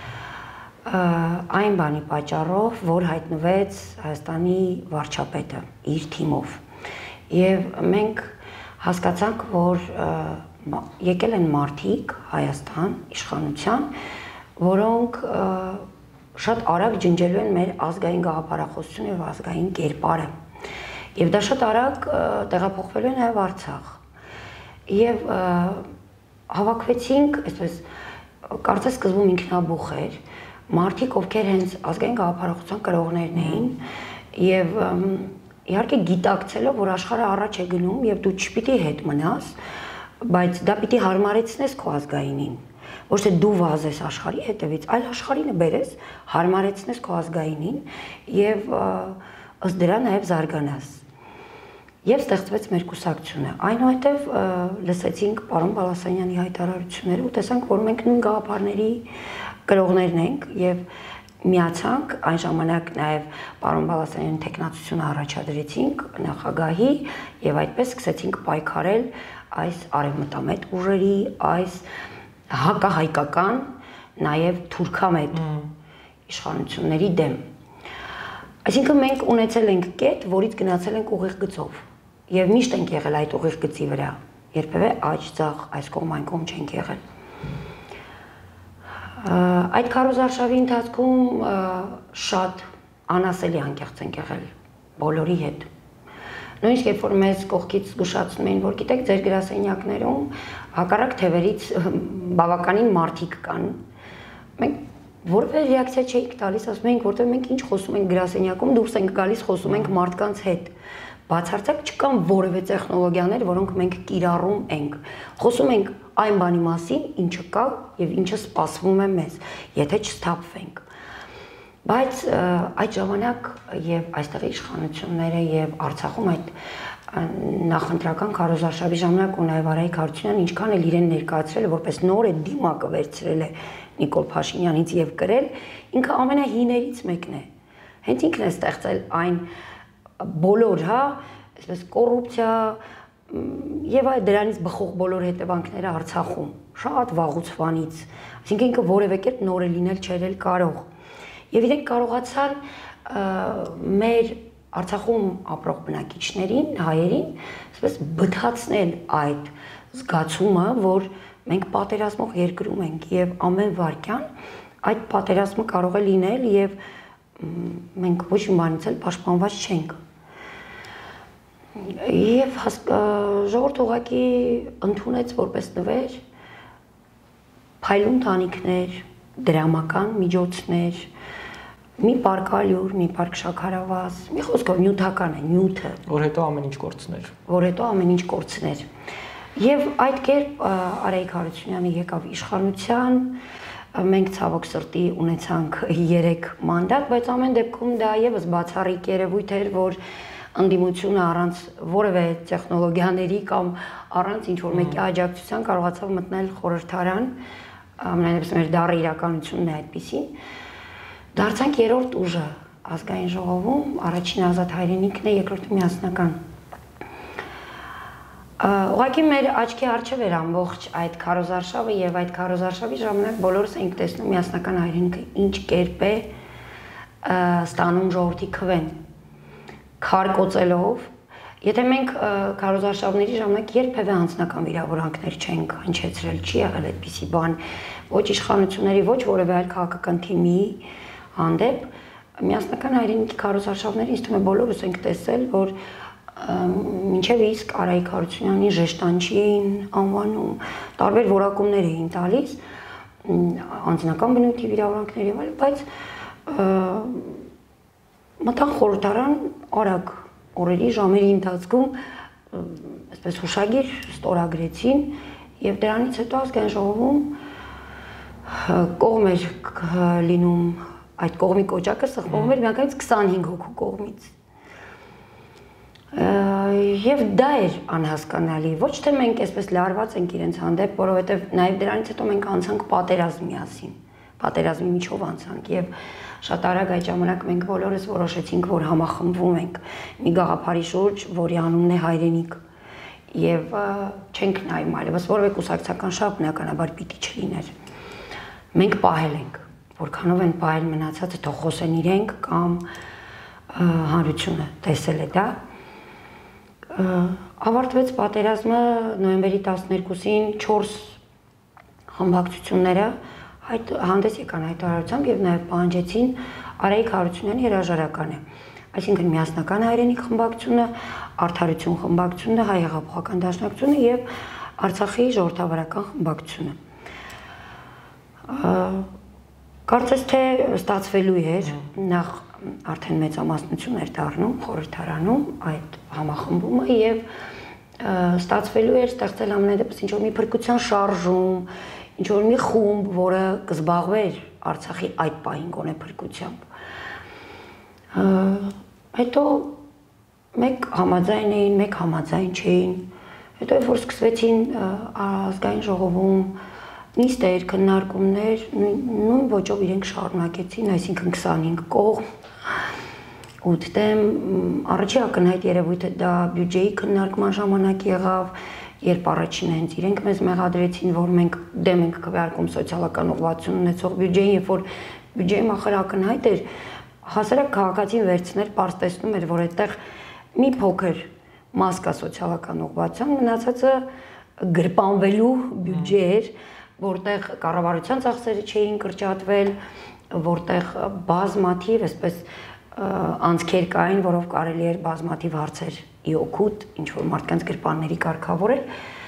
այն բանի պատճառով, որ հայտնվեց Հայաստանի վարչապետը իր թիմով։ Եվ մենք հասկացանք, որ եկել են մարդիկ Հայաստան իշխանության, որոնք շատ արագ ջնջելու են մեր ազգային գաղափարախոսությունը եւ ազգային կերպարը։ Եվ դա շատ արագ տեղափոխվելու է նաեւ Արցախ։ Եվ հավաքվեցինք, այսպես կարծես սկզբում ինքնաբուխ էր, մարդիկ, ովքեր հենց ազգային գաղափարախոսության կրողներն էին եւ իհարկե գիտակցելով, որ աշխարհը առաջ է գնում եւ դու չպիտի հետ մնաս, բայց դա պիտի հարմարեցնես քո ազգայինին, ոչ թե դու վազես աշխարհի հետևից, այլ աշխարհինը բերես, հարմարեցնես քո ազգայինին եւ ըստ դրա նաեւ զարգանաս։ Եվ ստեղծվեց մեր կուսակցությունը։ Այնուհետև լսեցինք պարոն Բալասանյանի հայտարարությունները ու տեսանք, որ մենք նույն գաղափարների կրողներն ենք եւ միացանք, այն ժամանակ նաեւ պարոն Բալասանյանի տեխնացությունը առաջադրեցինք նախագահի եւ այդպես սկսեցինք պայքարել այս արևմտամետ ուժերի, այս հակահայկական, նաեւ թուրքամետ իշխանությունների դեմ։ Այսինքն մենք ունեցել ենք կետ, որից գնացել ենք ուղիղ գծով եւ միշտ ենք եղել այդ ուղիղ գծի վրա, երբևէ աջ ցախ այս կողմ այն կողմ չենք եղել։ Այդ քարոզարշավի ընթացքում շատ անասելի անկեղծ ենք եղել բոլորի հետ։ Նույնիսկ երբ որ մեզ կողքից զգուշացնում էին, որ գիտեք, ձեր գրասենյակներում հակառակ թևերից բավականին մարդիկ կան։ Մենք որևէ ռեակցիա չէինք տալիս, ասում էինք, որտեղ մենք ինչ խոսում ենք գրասենյակում, դուրս ենք գալիս, խոսում ենք մարդկանց հետ։ Բացարձակ չկան որևէ տեխնոլոգիաներ, որոնք մենք կիրառում ենք։ Խոսում ենք այն բանի մասին, ինչը կա եւ ինչը սպասվում է մեզ, եթե չսթափվենք։ Բայց այդ ժամանակ եւ այստեղի իշխանությունները եւ Արցախում այդ նախընտրական քարոզարշավի ժամանակ ու նաեւ Արայիկ Հարությունյանն ինչքան էլ իրեն ներկայացրել է որպես նոր է դիմակը վերցրել է Նիկոլ Փաշինյանից եւ կրել, ինքը ամենահիներից մեկն է։ Հենց ինքն է ստեղծել այն բոլոր, հա, այսպես կոռուպցիա եւ այդ դրանից բխող բոլոր հետևանքները Արցախում, շատ վաղուց վանից, այսինքն ինքը որևէ կերպ նոր է լինել չերել կարող։ Եվ իրենք կարողացան մեր Արցախում ապրող բնակիչներին, հայերին, այսպես բթացնել այդ զգացումը, որ մենք պատերազմող երկրում ենք եւ ամեն վարքյան այդ պատերազմը կարող է լինել եւ մենք ոչ մի բանից էլ պաշտպանված չենք։ Եվ ժողովուրդը ուղղակի ընդունեց որպես նվեր փայլուն տանիքներ, դրամական միջոցներ, մի պարկ ալյուր, մի պարկ շաքարավազ, մի խոսքով նյութական է, նյութը, որ հետո ամեն ինչ կորցներ։ Որ հետո ամեն ինչ կորցներ։ Եվ այդ կերպ Արայիկ Հարությունյանը եկավ իշխանության, մենք ցավոք սրտի ունեցանք 3 մանդատ, բայց ամեն դեպքում դա եւս բացառիկ երևույթ էր, որ ընդդիմությունը առանց որևէ տեխնոլոգիաների կամ առանց ինչ-որ մեկի աջակցության կարողացավ մտնել խորհրդարան, ամենայնպես մեր դառը իրականությունն է այդպեսին։ Դարձանք 3-րդ ուժը ազգային ժողովում, առաջին Ազատ հայրենիքն է, երկրորդը միասնական։ Ուղղակի մեր աչքի առջև էր ամբողջ այդ քարոզարշավը եւ այդ քարոզարշավի ժամանակ բոլորս ենք տեսնում միասնական հայրենիքը ինչ կերպ է ստանում ժողովրդի քվեն քար կոծելով։ Եթե մենք քարոզարշավների ժամանակ երբևէ անձնական վիրավորանքներ չենք հնչեցրել, չի եղել այդպիսի բան ոչ իշխանությունների, ոչ որևէ այլ քաղաքական թիմի հանդեպ, միասնական հայրենիքի քարոզարշավները ինձ թվում է բոլորս ենք տեսել, որ մինչև իսկ Արայիկ Հարությունյանի ժեշտանչի էին անվանում, տարբեր որակումներ էին տալիս, անձնական բնույթի վիրավորանքներ եւ այլ, բայց մտան խորհրդարան արագ օրերի ժամերի ընթացքում այսպես հուշագիր ստորագրեցին եւ դրանից հետո ազգային ժողովում կողմ էր լինում այդ կողմի կոճակը սխվում էր միանգամից 25 հոգու կողմից։ Եվ դա էր անհասկանալի, ոչ թե մենք այսպես լարված ենք իրենց հանդեպ, որովհետև նաև դրանից հետո մենք անցանք պատերազմ միասին, պատերազմի միջով անցանք եւ շատ արագ այդ ժամանակ մենք բոլորս որոշեցինք, որ համախմբվում ենք մի գաղափարի շուրջ, որի անունն է հայրենիք եւ չենք նայում այլևս որևէ կուսակցական շահ բնականաբար պիտի չլիներ։ Մենք պահել ենք, որքանով են պահել մնացածը թող խոսեն իրենք կամ հանրությունը տեսել է դա։ Ավարտվեց պատերազմը նոյեմբերի 12-ին 4 խմբակցությունները հանդես եկան հայտարարությամբ եւ նաեւ պահանջեցին Արայիկ Հարությունյանի հրաժարականը, այսինքն միասնական հայրենիք խմբակցությունը, Արդարություն խմբակցությունը, Հայ հեղափոխական դաշնակցությունը եւ Արցախի ժողովրդավարական խմբակցությունը։ Կարծես թե ստացվելու էր նախ արդեն մեծամասնություն էր դառնում խորհրդարանում այդ համախմբումը եւ ստացվելու էր ստեղծել ամենադեպս ինչ-որ մի փրկության շարժում, ինչ-որ մի խումբ, որը կզբաղվեր Արցախի այդ պահին գոնե փրկությամբ։ Հետո մեկ համաձայն էին, մեկ համաձայն չէին։ Հետո որ սկսվեցին ազգային ժողովում նիստեր, քննարկումներ, նույն ոճով իրենք շարունակեցին, այսինքն 25 կողմ 8 դեմ, առաջի ակնհայտ երևույթը դա բյուջեի քննարկման ժամանակ եղավ, երբ առաջին հենց իրենք մեզ մեղադրեցին, որ մենք դեմ ենք քվեարկում սոցիալական ուղղվածություն ունեցող բյուջեին, երբ որ բյուջեի մախր ակնհայտ էր, հասարակ քաղաքացին վերցներ, պարզ տեսնում էր, որ այդտեղ մի փոքր մաս կա սոցիալական ուղղվածության, մնացածը գրպանվելու բյուջե էր, որտեղ կառավարության ծախսերը չէին կրճատվել, որտեղ բազմաթիվ, այսպես անցքեր կային, որով կարելի էր բազմաթիվ հարցեր իօգուտ, ինչ որ մարդկանց գրպանների կարգավորել։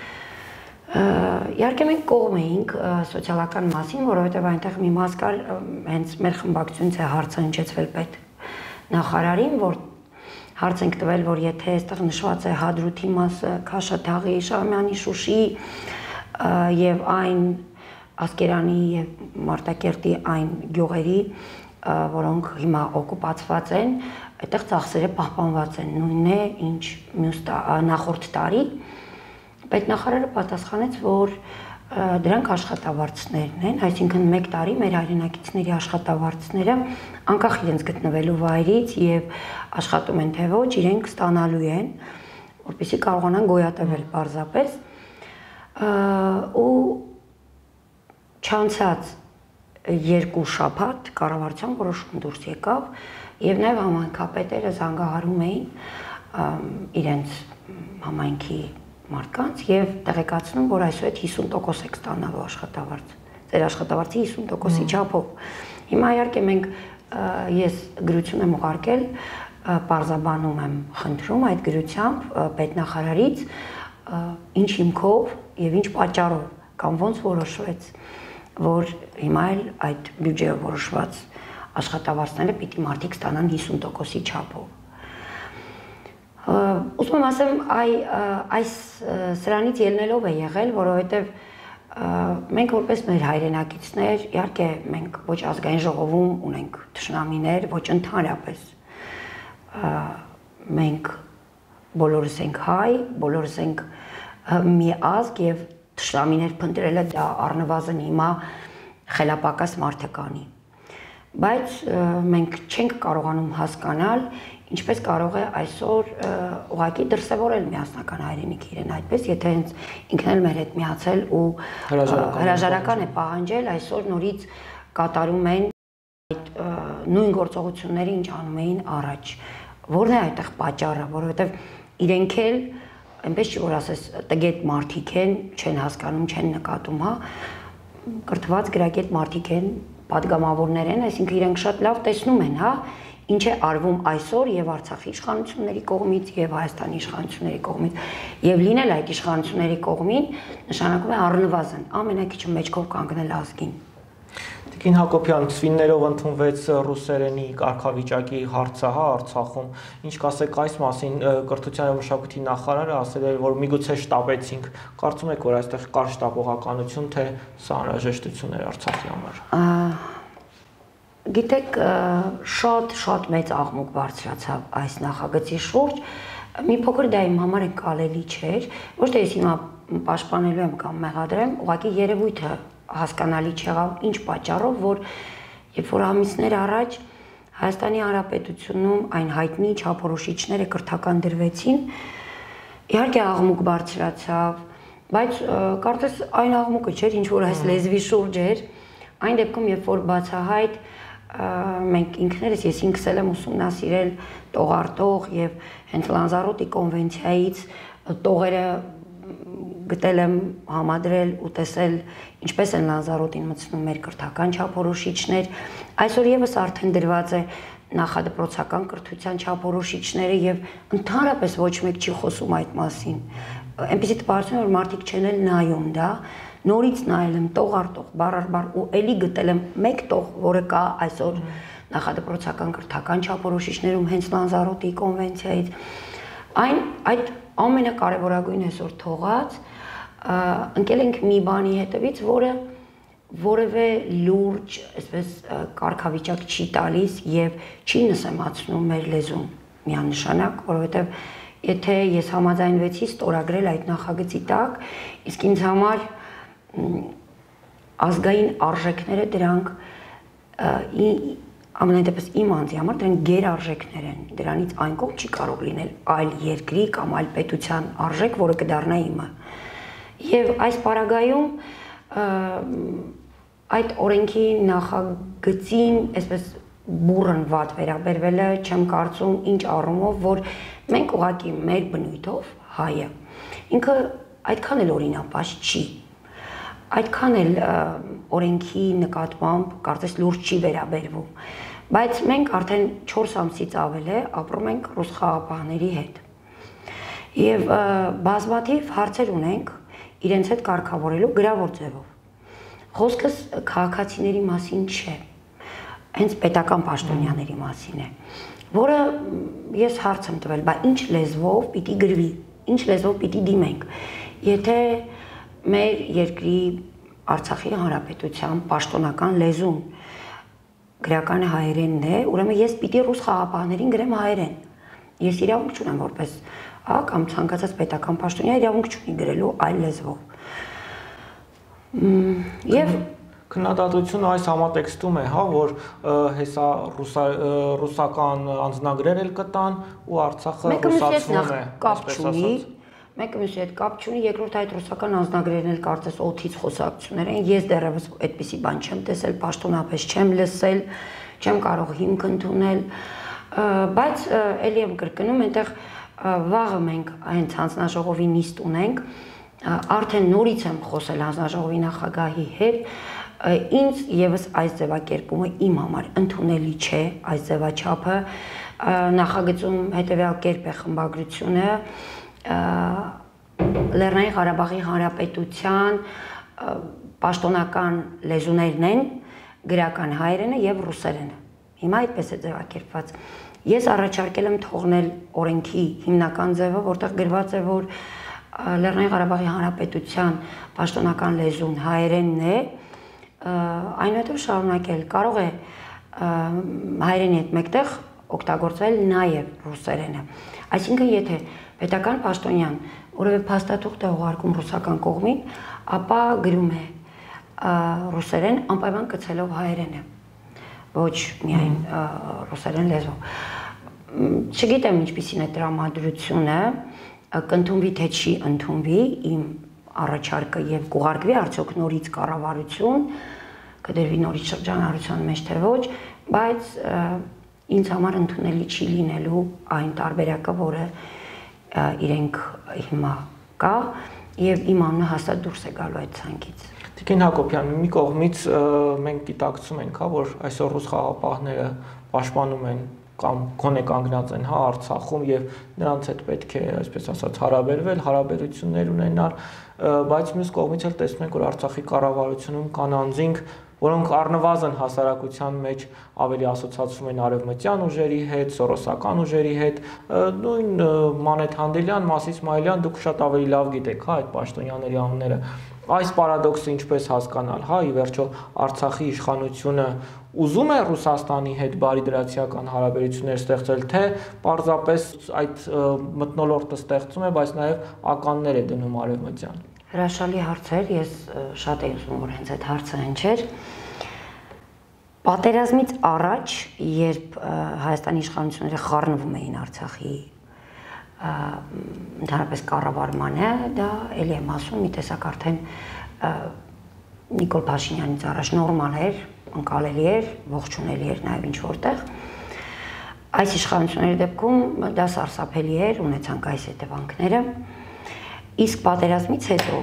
Իհարկե մենք կողմ էինք սոցիալական մասին, որովհետև այնտեղ մի մաս կար, հենց մեր խմբակցությունից է հարցը հնչեցվել պետ նախարարին, որ հարց ենք տվել, որ եթե այստեղ նշված է Հադրութի մասը, Քաշաթաղի, Շահումյանի, Շուշի եւ այն Ասկերանի եւ Մարտակերտի այն գյուղերի, որոնք հիմա օկուպացված են, այդտեղ ծախսերը պահպանված են, նույնն է, ինչ մյուս նախորդ տարի, պետնախարարը պատասխանեց, որ դրանք աշխատավարձներն են, այսինքն 1 տարի մեր հայրենակիցների աշխատավարձները անկախ իրենց գտնվելու վայրից եւ աշխատում են թե ոչ, իրենք ստանալու են, որպեսզի կարողանան գոյատևել պարզապես ու չանցած 2 շաբաթ կառավարության որոշում դուրս եկավ եւ նաեւ համայնքապետերը զանգահարում էին իրենց համայնքի մարդկանց եւ տեղեկացնում, որ այսուհետ 50% եք ստանալու աշխատավարձ, ձեր աշխատավարձի 50%-ի չափով։ Հիմա իհարկե մենք ես գրություն եմ ուղարկել, պարզաբանում եմ խնդրում այդ գրությամբ պետնախարարից ինչ հիմքով եւ ինչ պատճառով կամ ոնց որոշվեց, որ հիմա էլ այդ բյուջեով որոշված աշխատավարձները պիտի մարդիկ ստանան 50%-ի չափով։ Ուզում եմ ասեմ, այս սրանից ելնելով է եղել, որովհետև մենք որպես մեր հայրենակիցներ, իհարկե մենք ոչ ազգային ժողովում ունենք թշնամիներ, ոչ ընդհանրապես մենք բոլորս ենք հայ, բոլորս ենք մի ազգ եւ թշնամիներ փնտրելը դա առնվազն հիմա խելապակաս մարդը կանի։ Բայց մենք չենք կարողանում հասկանալ ինչպես կարող է այսօր ուղղակի դրսևորել միասնական հայրենիքը իրեն այդպես, եթե հենց ինքն էլ մեր հետ միացել ու հրաժարական է պահանջել, այսօր նորից կատարում են այդ նույն գործողությունները, ինչ անում էին առաջ։ Որն է այդտեղ պատճառը, որովհետև իրենք էլ այնպես չի որ ասես տգետ մարդիկ են, չեն հասկանում, չեն նկատում, հա, կրթված գրագետ մարդիկ են, պատգամավորներ են, այսինքն իրենք շատ լավ տեսնում են, հա, ինչ է արվում այսօր եւ Արցախի իշխանությունների կողմից եւ Հայաստանի իշխանությունների կողմից եւ լինել այդ իշխանությունների կողմին նշանակում է առնվազն ամենակիչը մեջքով կանգնել ազգին։ Տիկին Հակոբյան, սվիններով ընդունվեց ռուսերենի կարգավիճակի հարցը, հա, Արցախում։ Ինչ կասեք այս մասին, կրթության եւ մշակույթի նախարարը ասել էր, որ միգուցե շտապեցինք։ Կարծում եք, որ այստեղ կար շտապողականություն, թե սա անհրաժեշտություն էր Արցախի համար։ Գիտեք, շատ մեծ աղմուկ բարձրացավ այս նախագծի շուրջ։ Մի փոքր դա իմ համար ընկալելի չէր, ոչ թե ես հիմա պաշտպանելու եմ կամ մեղադրեմ, ուղղակի երևույթը հասկանալի չեղավ, ինչ պատճառով, որ երբ որ ամիսներ առաջ Հայաստանի Հանրապետությունում այն հայտնի չափորոշիչները կրթական դրվեցին, իհարկե աղմուկ բարձրացավ, բայց կարծես այն աղմուկը չէր, ինչ որ այս լեզվի շուրջ էր, այն դեպքում, երբ որ բացահայտ մենք ինքներս ես ինքս եմ ուսումնասիրել տողարտող եւ հենց Լանզարոտի կոնվենցիայից տողերը գտել եմ համադրել ու տեսել ինչպես են Լանզարոտին մտցնում մեր կրթական չափորոշիչներ, այսօր եւս արդեն դրված է նախադպրոցական կրթության չափորոշիչները եւ ընդհանրապես ոչ մեկ չի խոսում այդ մասին։ Այնպեսի տպավորություն որ մարդիկ չեն էլ նայում դա, նորից նայել եմ տող արտող բառ առ բառ ու էլի գտել եմ մեկ տող, որը կա այսօր նախադպրոցական կրթական չափորոշիչներում հենց Լանզարոտի կոնվենցիայից։ Այդ ամենակարևորագույն այսօր թողած ընկել ենք մի բանի հետևից, որը որևէ լուրջ, այսպես կարգավիճակ չի տալիս եւ չի նսեմացնում մեր լեզուն միանշանակ, որովհետեւ եթե ես համաձայնվեցի ստորագրել այդ նախագծի տակ, իսկ ինձ համար ազգային արժեքները դրանք ամենայն դեպս իմ անձի համար դրանք գերարժեքներ են, դրանից այն կողմ չի կարող լինել այլ երկրի կամ այլ պետության արժեք, որը կդառնա իմը։ Եվ այս պարագայում այդ օրենքի նախագծին այսպես բուրըն վատ վերաբերվելը չեմ կարծում ինչ առումով, որ մենք ուղղակի մեր բնույթով հայը ինքը այդքան էլ օրինապաշ չի, այդքան էլ օրենքի նկատմամբ կարծես լուրջ չի վերաբերվում, բայց մենք արդեն 4 ամսից ավել է ապրում ենք ռուս խաղաղապահների հետ եւ բազմաթիվ հարցեր ունենք իրենց հետ կարգավորելու գրավոր ձևով։ Խոսքս քաղաքացիների մասին չէ, հենց պետական պաշտոնյաների մասին է, որը ես հարց եմ տվել, բայց ինչ լեզվով պիտի գրվի, ինչ լեզվով պիտի դիմենք, եթե մեր երկրի Արցախի Հանրապետության պաշտոնական լեզուն գրականը հայերենն է, ուրեմն ես պիտի ռուս խաղաղապահներին գրեմ հայերեն։ Ես իրավունք չունեմ որպես կամ ցանկացած պետական պաշտոնյա իրավունք չունի գրելու այլ լեզվով։ Եվ քննադատությունը այս համատեքստում է, հա, որ հեսա ռուսական անձնագրեր էլ կտան ու Արցախը ռուսացվում է, այսպես ասած։ Մեկը մյուսի հետ կապ չունի, երկրորդ այդ ռուսական անձնագրերն էլ կարծես օթից խոսակցություններ են, ես դեռևս այդպիսի բան չեմ տեսել, պաշտոնապես չեմ լսել, չեմ կարող հիմք ընդունել, բայց էլի եմ կրկնում, այնտեղ վաղը մենք հենց հանձնաժողովի նիստ ունենք, արդեն նորից եմ խոսել հանձնաժողովի նախագահի հետ, ինձ եւս այս ձևակերպումը իմ համար ընդունելի չէ, այս ձևաչափը նախագծում հետեւյալ կերպ է խմբագրությունը Լեռնային Ղարաբաղի Հանրապետության պաշտոնական լեզուներն են գրական հայերենը եւ ռուսերենը։ Հիմա այդպես է ձևակերպված։ Ես առաջարկել եմ թողնել օրենքի հիմնական ձևը, որտեղ գրված է, որ Լեռնային Ղարաբաղի Հանրապետության պաշտոնական լեզուն հայերենն է, այնուհետև շարունակել կարող է հայերենի հետ մեկտեղ օգտագործվել նաև ռուսերենը։ Այսինքն, եթե պետական պաշտոնյան որևէ փաստաթուղթ է ուղարկում ռուսական կողմին, ապա գրում է ռուսերեն անպայման կցելով հայերենը, ոչ միայն ռուսերեն լեզվով։ Չգիտեմ ինչպիսին է տրամադրությունը, կընդունվի թե չի ընդունվի իմ առաջարկը եւ կուղարկվի արդյոք նորից կառավարություն, կդրվի նորից շրջանառության մեջ թե ոչ, բայց ինձ համար ընդունելի չի լինելու այն տարբերակը, որը իրենք հիմա կա եւ իմ անունը հաստատ դուրս է գալու այդ ցանկից։ Տիկին Հակոբյան, մի կողմից մենք դիտակցում ենք, որ այսօր ռուս խաղաղապահները պաշտպանում են կամ գոնե կանգնած են Արցախում եւ նրանց հետ պետք է, այսպես ասած, հարաբերվել, հարաբերություններ ունենալ, բայց մյուս կողմից էլ տեսնում ենք, որ Արցախի կառավարությունում կան անձինք, որոնք առնվազն հասարակության մեջ ավելի ասոցացվում են արևմտյան ուժերի հետ, սորոսական ուժերի հետ, նույն Մանեթ Հանդիլյան, Մաս Իսմայելյան, դուք շատ ավելի լավ գիտեք, հա, այդ պաշտոնյաների անունները։ Այս պարադոքսը ինչպես հասկանալ, հա, ի վերջո Արցախի իշխանությունը ուզում է Ռուսաստանի հետ բարիդրացիական հարաբերություններ ստեղծել, թե պարզապես այդ մթնոլորտը ստեղծում է, բայց նաև ականներ է դնում արևմտյան։ Հրաշալի հարց էր, ես շատ եմ ուզում, որ հենց այդ հարցը հնչեր։ Պատերազմից առաջ, երբ Հայաստանի իշխանությունները խառնվում էին Արցախի ընդհանրապես կառավարմանը, դա էլի եմ ասում, մի տեսակ արդեն Նիկոլ Փաշինյանից առաջ նորմալ էր, ընկալելի էր, ողջունելի էր նաև ինչ որտեղ։ Այս իշխանությունների դեպքում դա սարսափելի էր, ունեցանք այս հետևանքները։ Իսկ պատերազմից հետո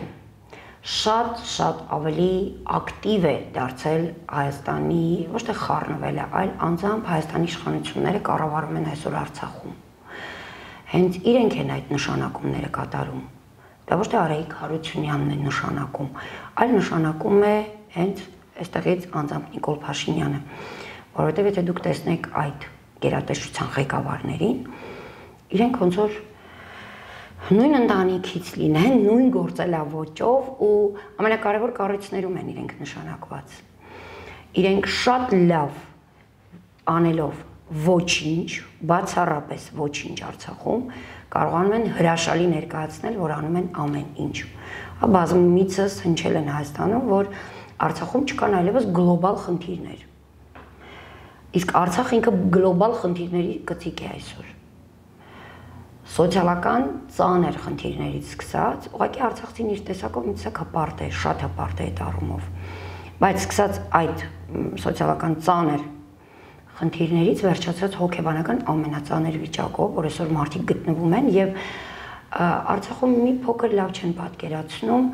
շատ ավելի ակտիվ է դարձել Հայաստանի, ոչ թե խառնվել է, այլ անձամբ Հայաստանի իշխանությունները կառավարում են այսօր Արցախում։ Հենց իրենք են այդ նշանակումները կատարում։ Դա ոչ թե Արայիկ Հարությունյանն է նշանակում, այլ նշանակում է հենց այստեղից անձամբ Նիկոլ Փաշինյանը, որովհետև եթե դուք տեսնեք այդ գերատեսչության ղեկավարներին, իրենք ոնց որ նույն ընտանիքից լինեն, նույն գործելավոճով ու ամենակարևոր կառույցներում են իրենք նշանակված։ Իրենք շատ լավ անելով ոչինչ, բացառապես ոչինչ Արցախում կարողանում են հրաշալի ներկայացնել, որ անում են ամեն ինչ։ Բազմիցս հնչել են Հայաստանում, որ Արցախում չկան այլևս գլոբալ խնդիրներ։ Իսկ Արցախ ինքը գլոբալ խնդիրների կծիկ է այսօր։ Սոցիալական ծանր խնդիրներից սկսած, ուղղակի Արցախցին իր տեսակով մի տեսակ հպարտ է, շատ հպարտ է այդ առումով։ Բայց սկսած այդ սոցիալական ծանր խնդիրներից վերջացած հոգեբանական ամենածանր վիճակով, որ այսօր մարդիկ գտնվում են եւ Արցախում մի փոքր լավ չեն պատկերացնում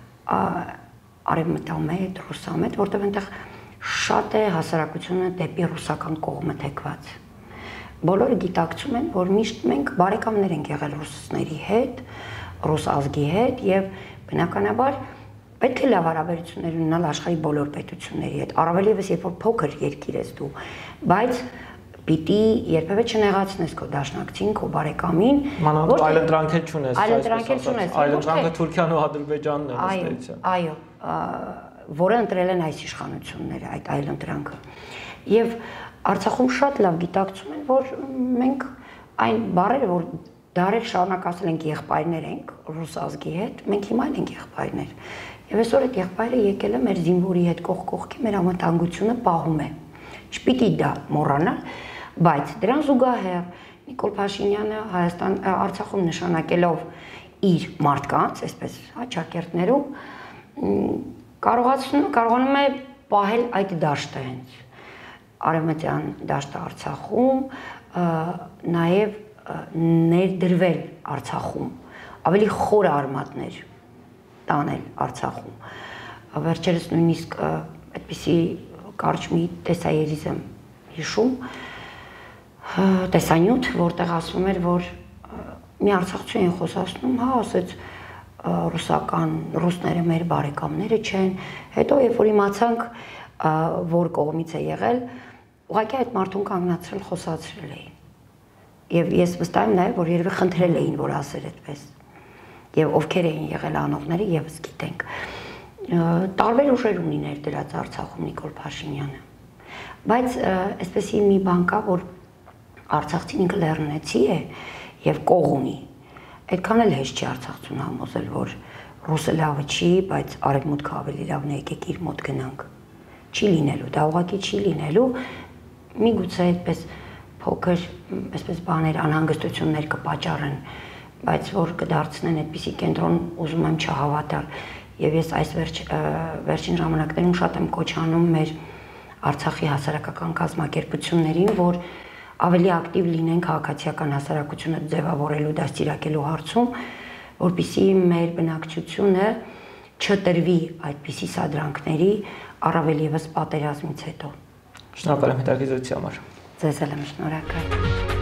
արևմտամետ, ռուսամետ, որտեղ այնտեղ շատ է հասարակությունը դեպի ռուսական կողմը թեքված։ Բոլորը գիտակցում են, որ միշտ մենք բարեկամներ ենք եղել ռուսների հետ, ռուս ազգի հետ եւ բնականաբար պետք է լավ հարաբերություններ ունենալ աշխարհի բոլոր պետությունների հետ, առավել եւս երբ որ փոքր երկիր ես դու, բայց պիտի երբևէ չնեղացնես քո դաշնակցին, քո բարեկամին, որ այլընտրանքեր չունես, այլընտրանքը Թուրքիան ու Ադրբեջանն են ըստ այո, որը ընտրել են այս իշխանությունները, այդ այլընտրանքը։ Եվ Արցախում շատ լավ գիտակցում են, որ մենք այն բառերը, որ դարեր շարունակ ասել ենք եղբայրներ ենք ռուս ազգի հետ, մենք հիմա ենք եղբայրներ։ Եվ այսօր այդ եղբայրը եկել է մեր զինվորի հետ կողք կողքի մեր անվտանգությունը պահում է։ Չպիտի դա մոռանալ, բայց դրան զուգահեռ Նիկոլ Փաշինյանը Արցախում նշանակելով իր մարդկանց, այսպես ճակերտներում, կարողանում է պահել այդ դաշտը հենց արևմտյան դաշտը Արցախում, նաև ներդրվել Արցախում, ավելի խոր արմատներ տանել Արցախում։ Վերջերս նույնիսկ այդպիսի կարճ մի տեսաերիզ եմ հիշում, տեսանյութ, որտեղ ասվում էր, որ մի արցախցի են խոսացնում, հա, ասեց ռուսները մեր բարեկամները չեն, հետո երբ որ իմացանք, որ կողմից է եղել, ուղղակի այդ մարդուն կանգնացրել խոսացրել էին։ Եվ ես վստահ եմ նաև, որ երևի խնդրել էին, որ ասեր այդպես։ Եվ ովքեր էին եղել անողները, եւս գիտենք։ Տարբեր ուժեր ունի ներդրած Արցախում Նիկոլ Փաշինյանը։ Բայց այսպեսի մի բան կա, որ Արցախցին ինքը լեռնեցի է եւ կող ունի։ Այդքան էլ հեշտ չի արցախցուն համոզել, որ ռուսը լավը չի, բայց արևմուտքը ավելի լավն է, եկեք իր մոտ գնանք։ Չի լինելու, դա ուղղակի չի լինելու։ Միգուցե այդպես փոքր, այսպես բաներ, անհանգստություններ կպաճառեն, բայց որ կդարձնեն այդպիսի կենտրոն, ուզում եմ չհավատալ։ Եվ ես այս վերջին ժամանակներում շատ եմ կոչ անում մեր Արցախի հասարակական կազմակերպություններին, որ ավելի ակտիվ լինեն քաղաքացիական հասարակությունը ձևավորելու, դաստիարակելու հարցում, որպեսզի մեր բնակչությունը չտրվի այդպիսի սադրանքների, առավել եւս պատերազմից հետո։ Շնորհակալ եմ հետաքրքրության համար։ Ձեզ էլ եմ շնորհակալ։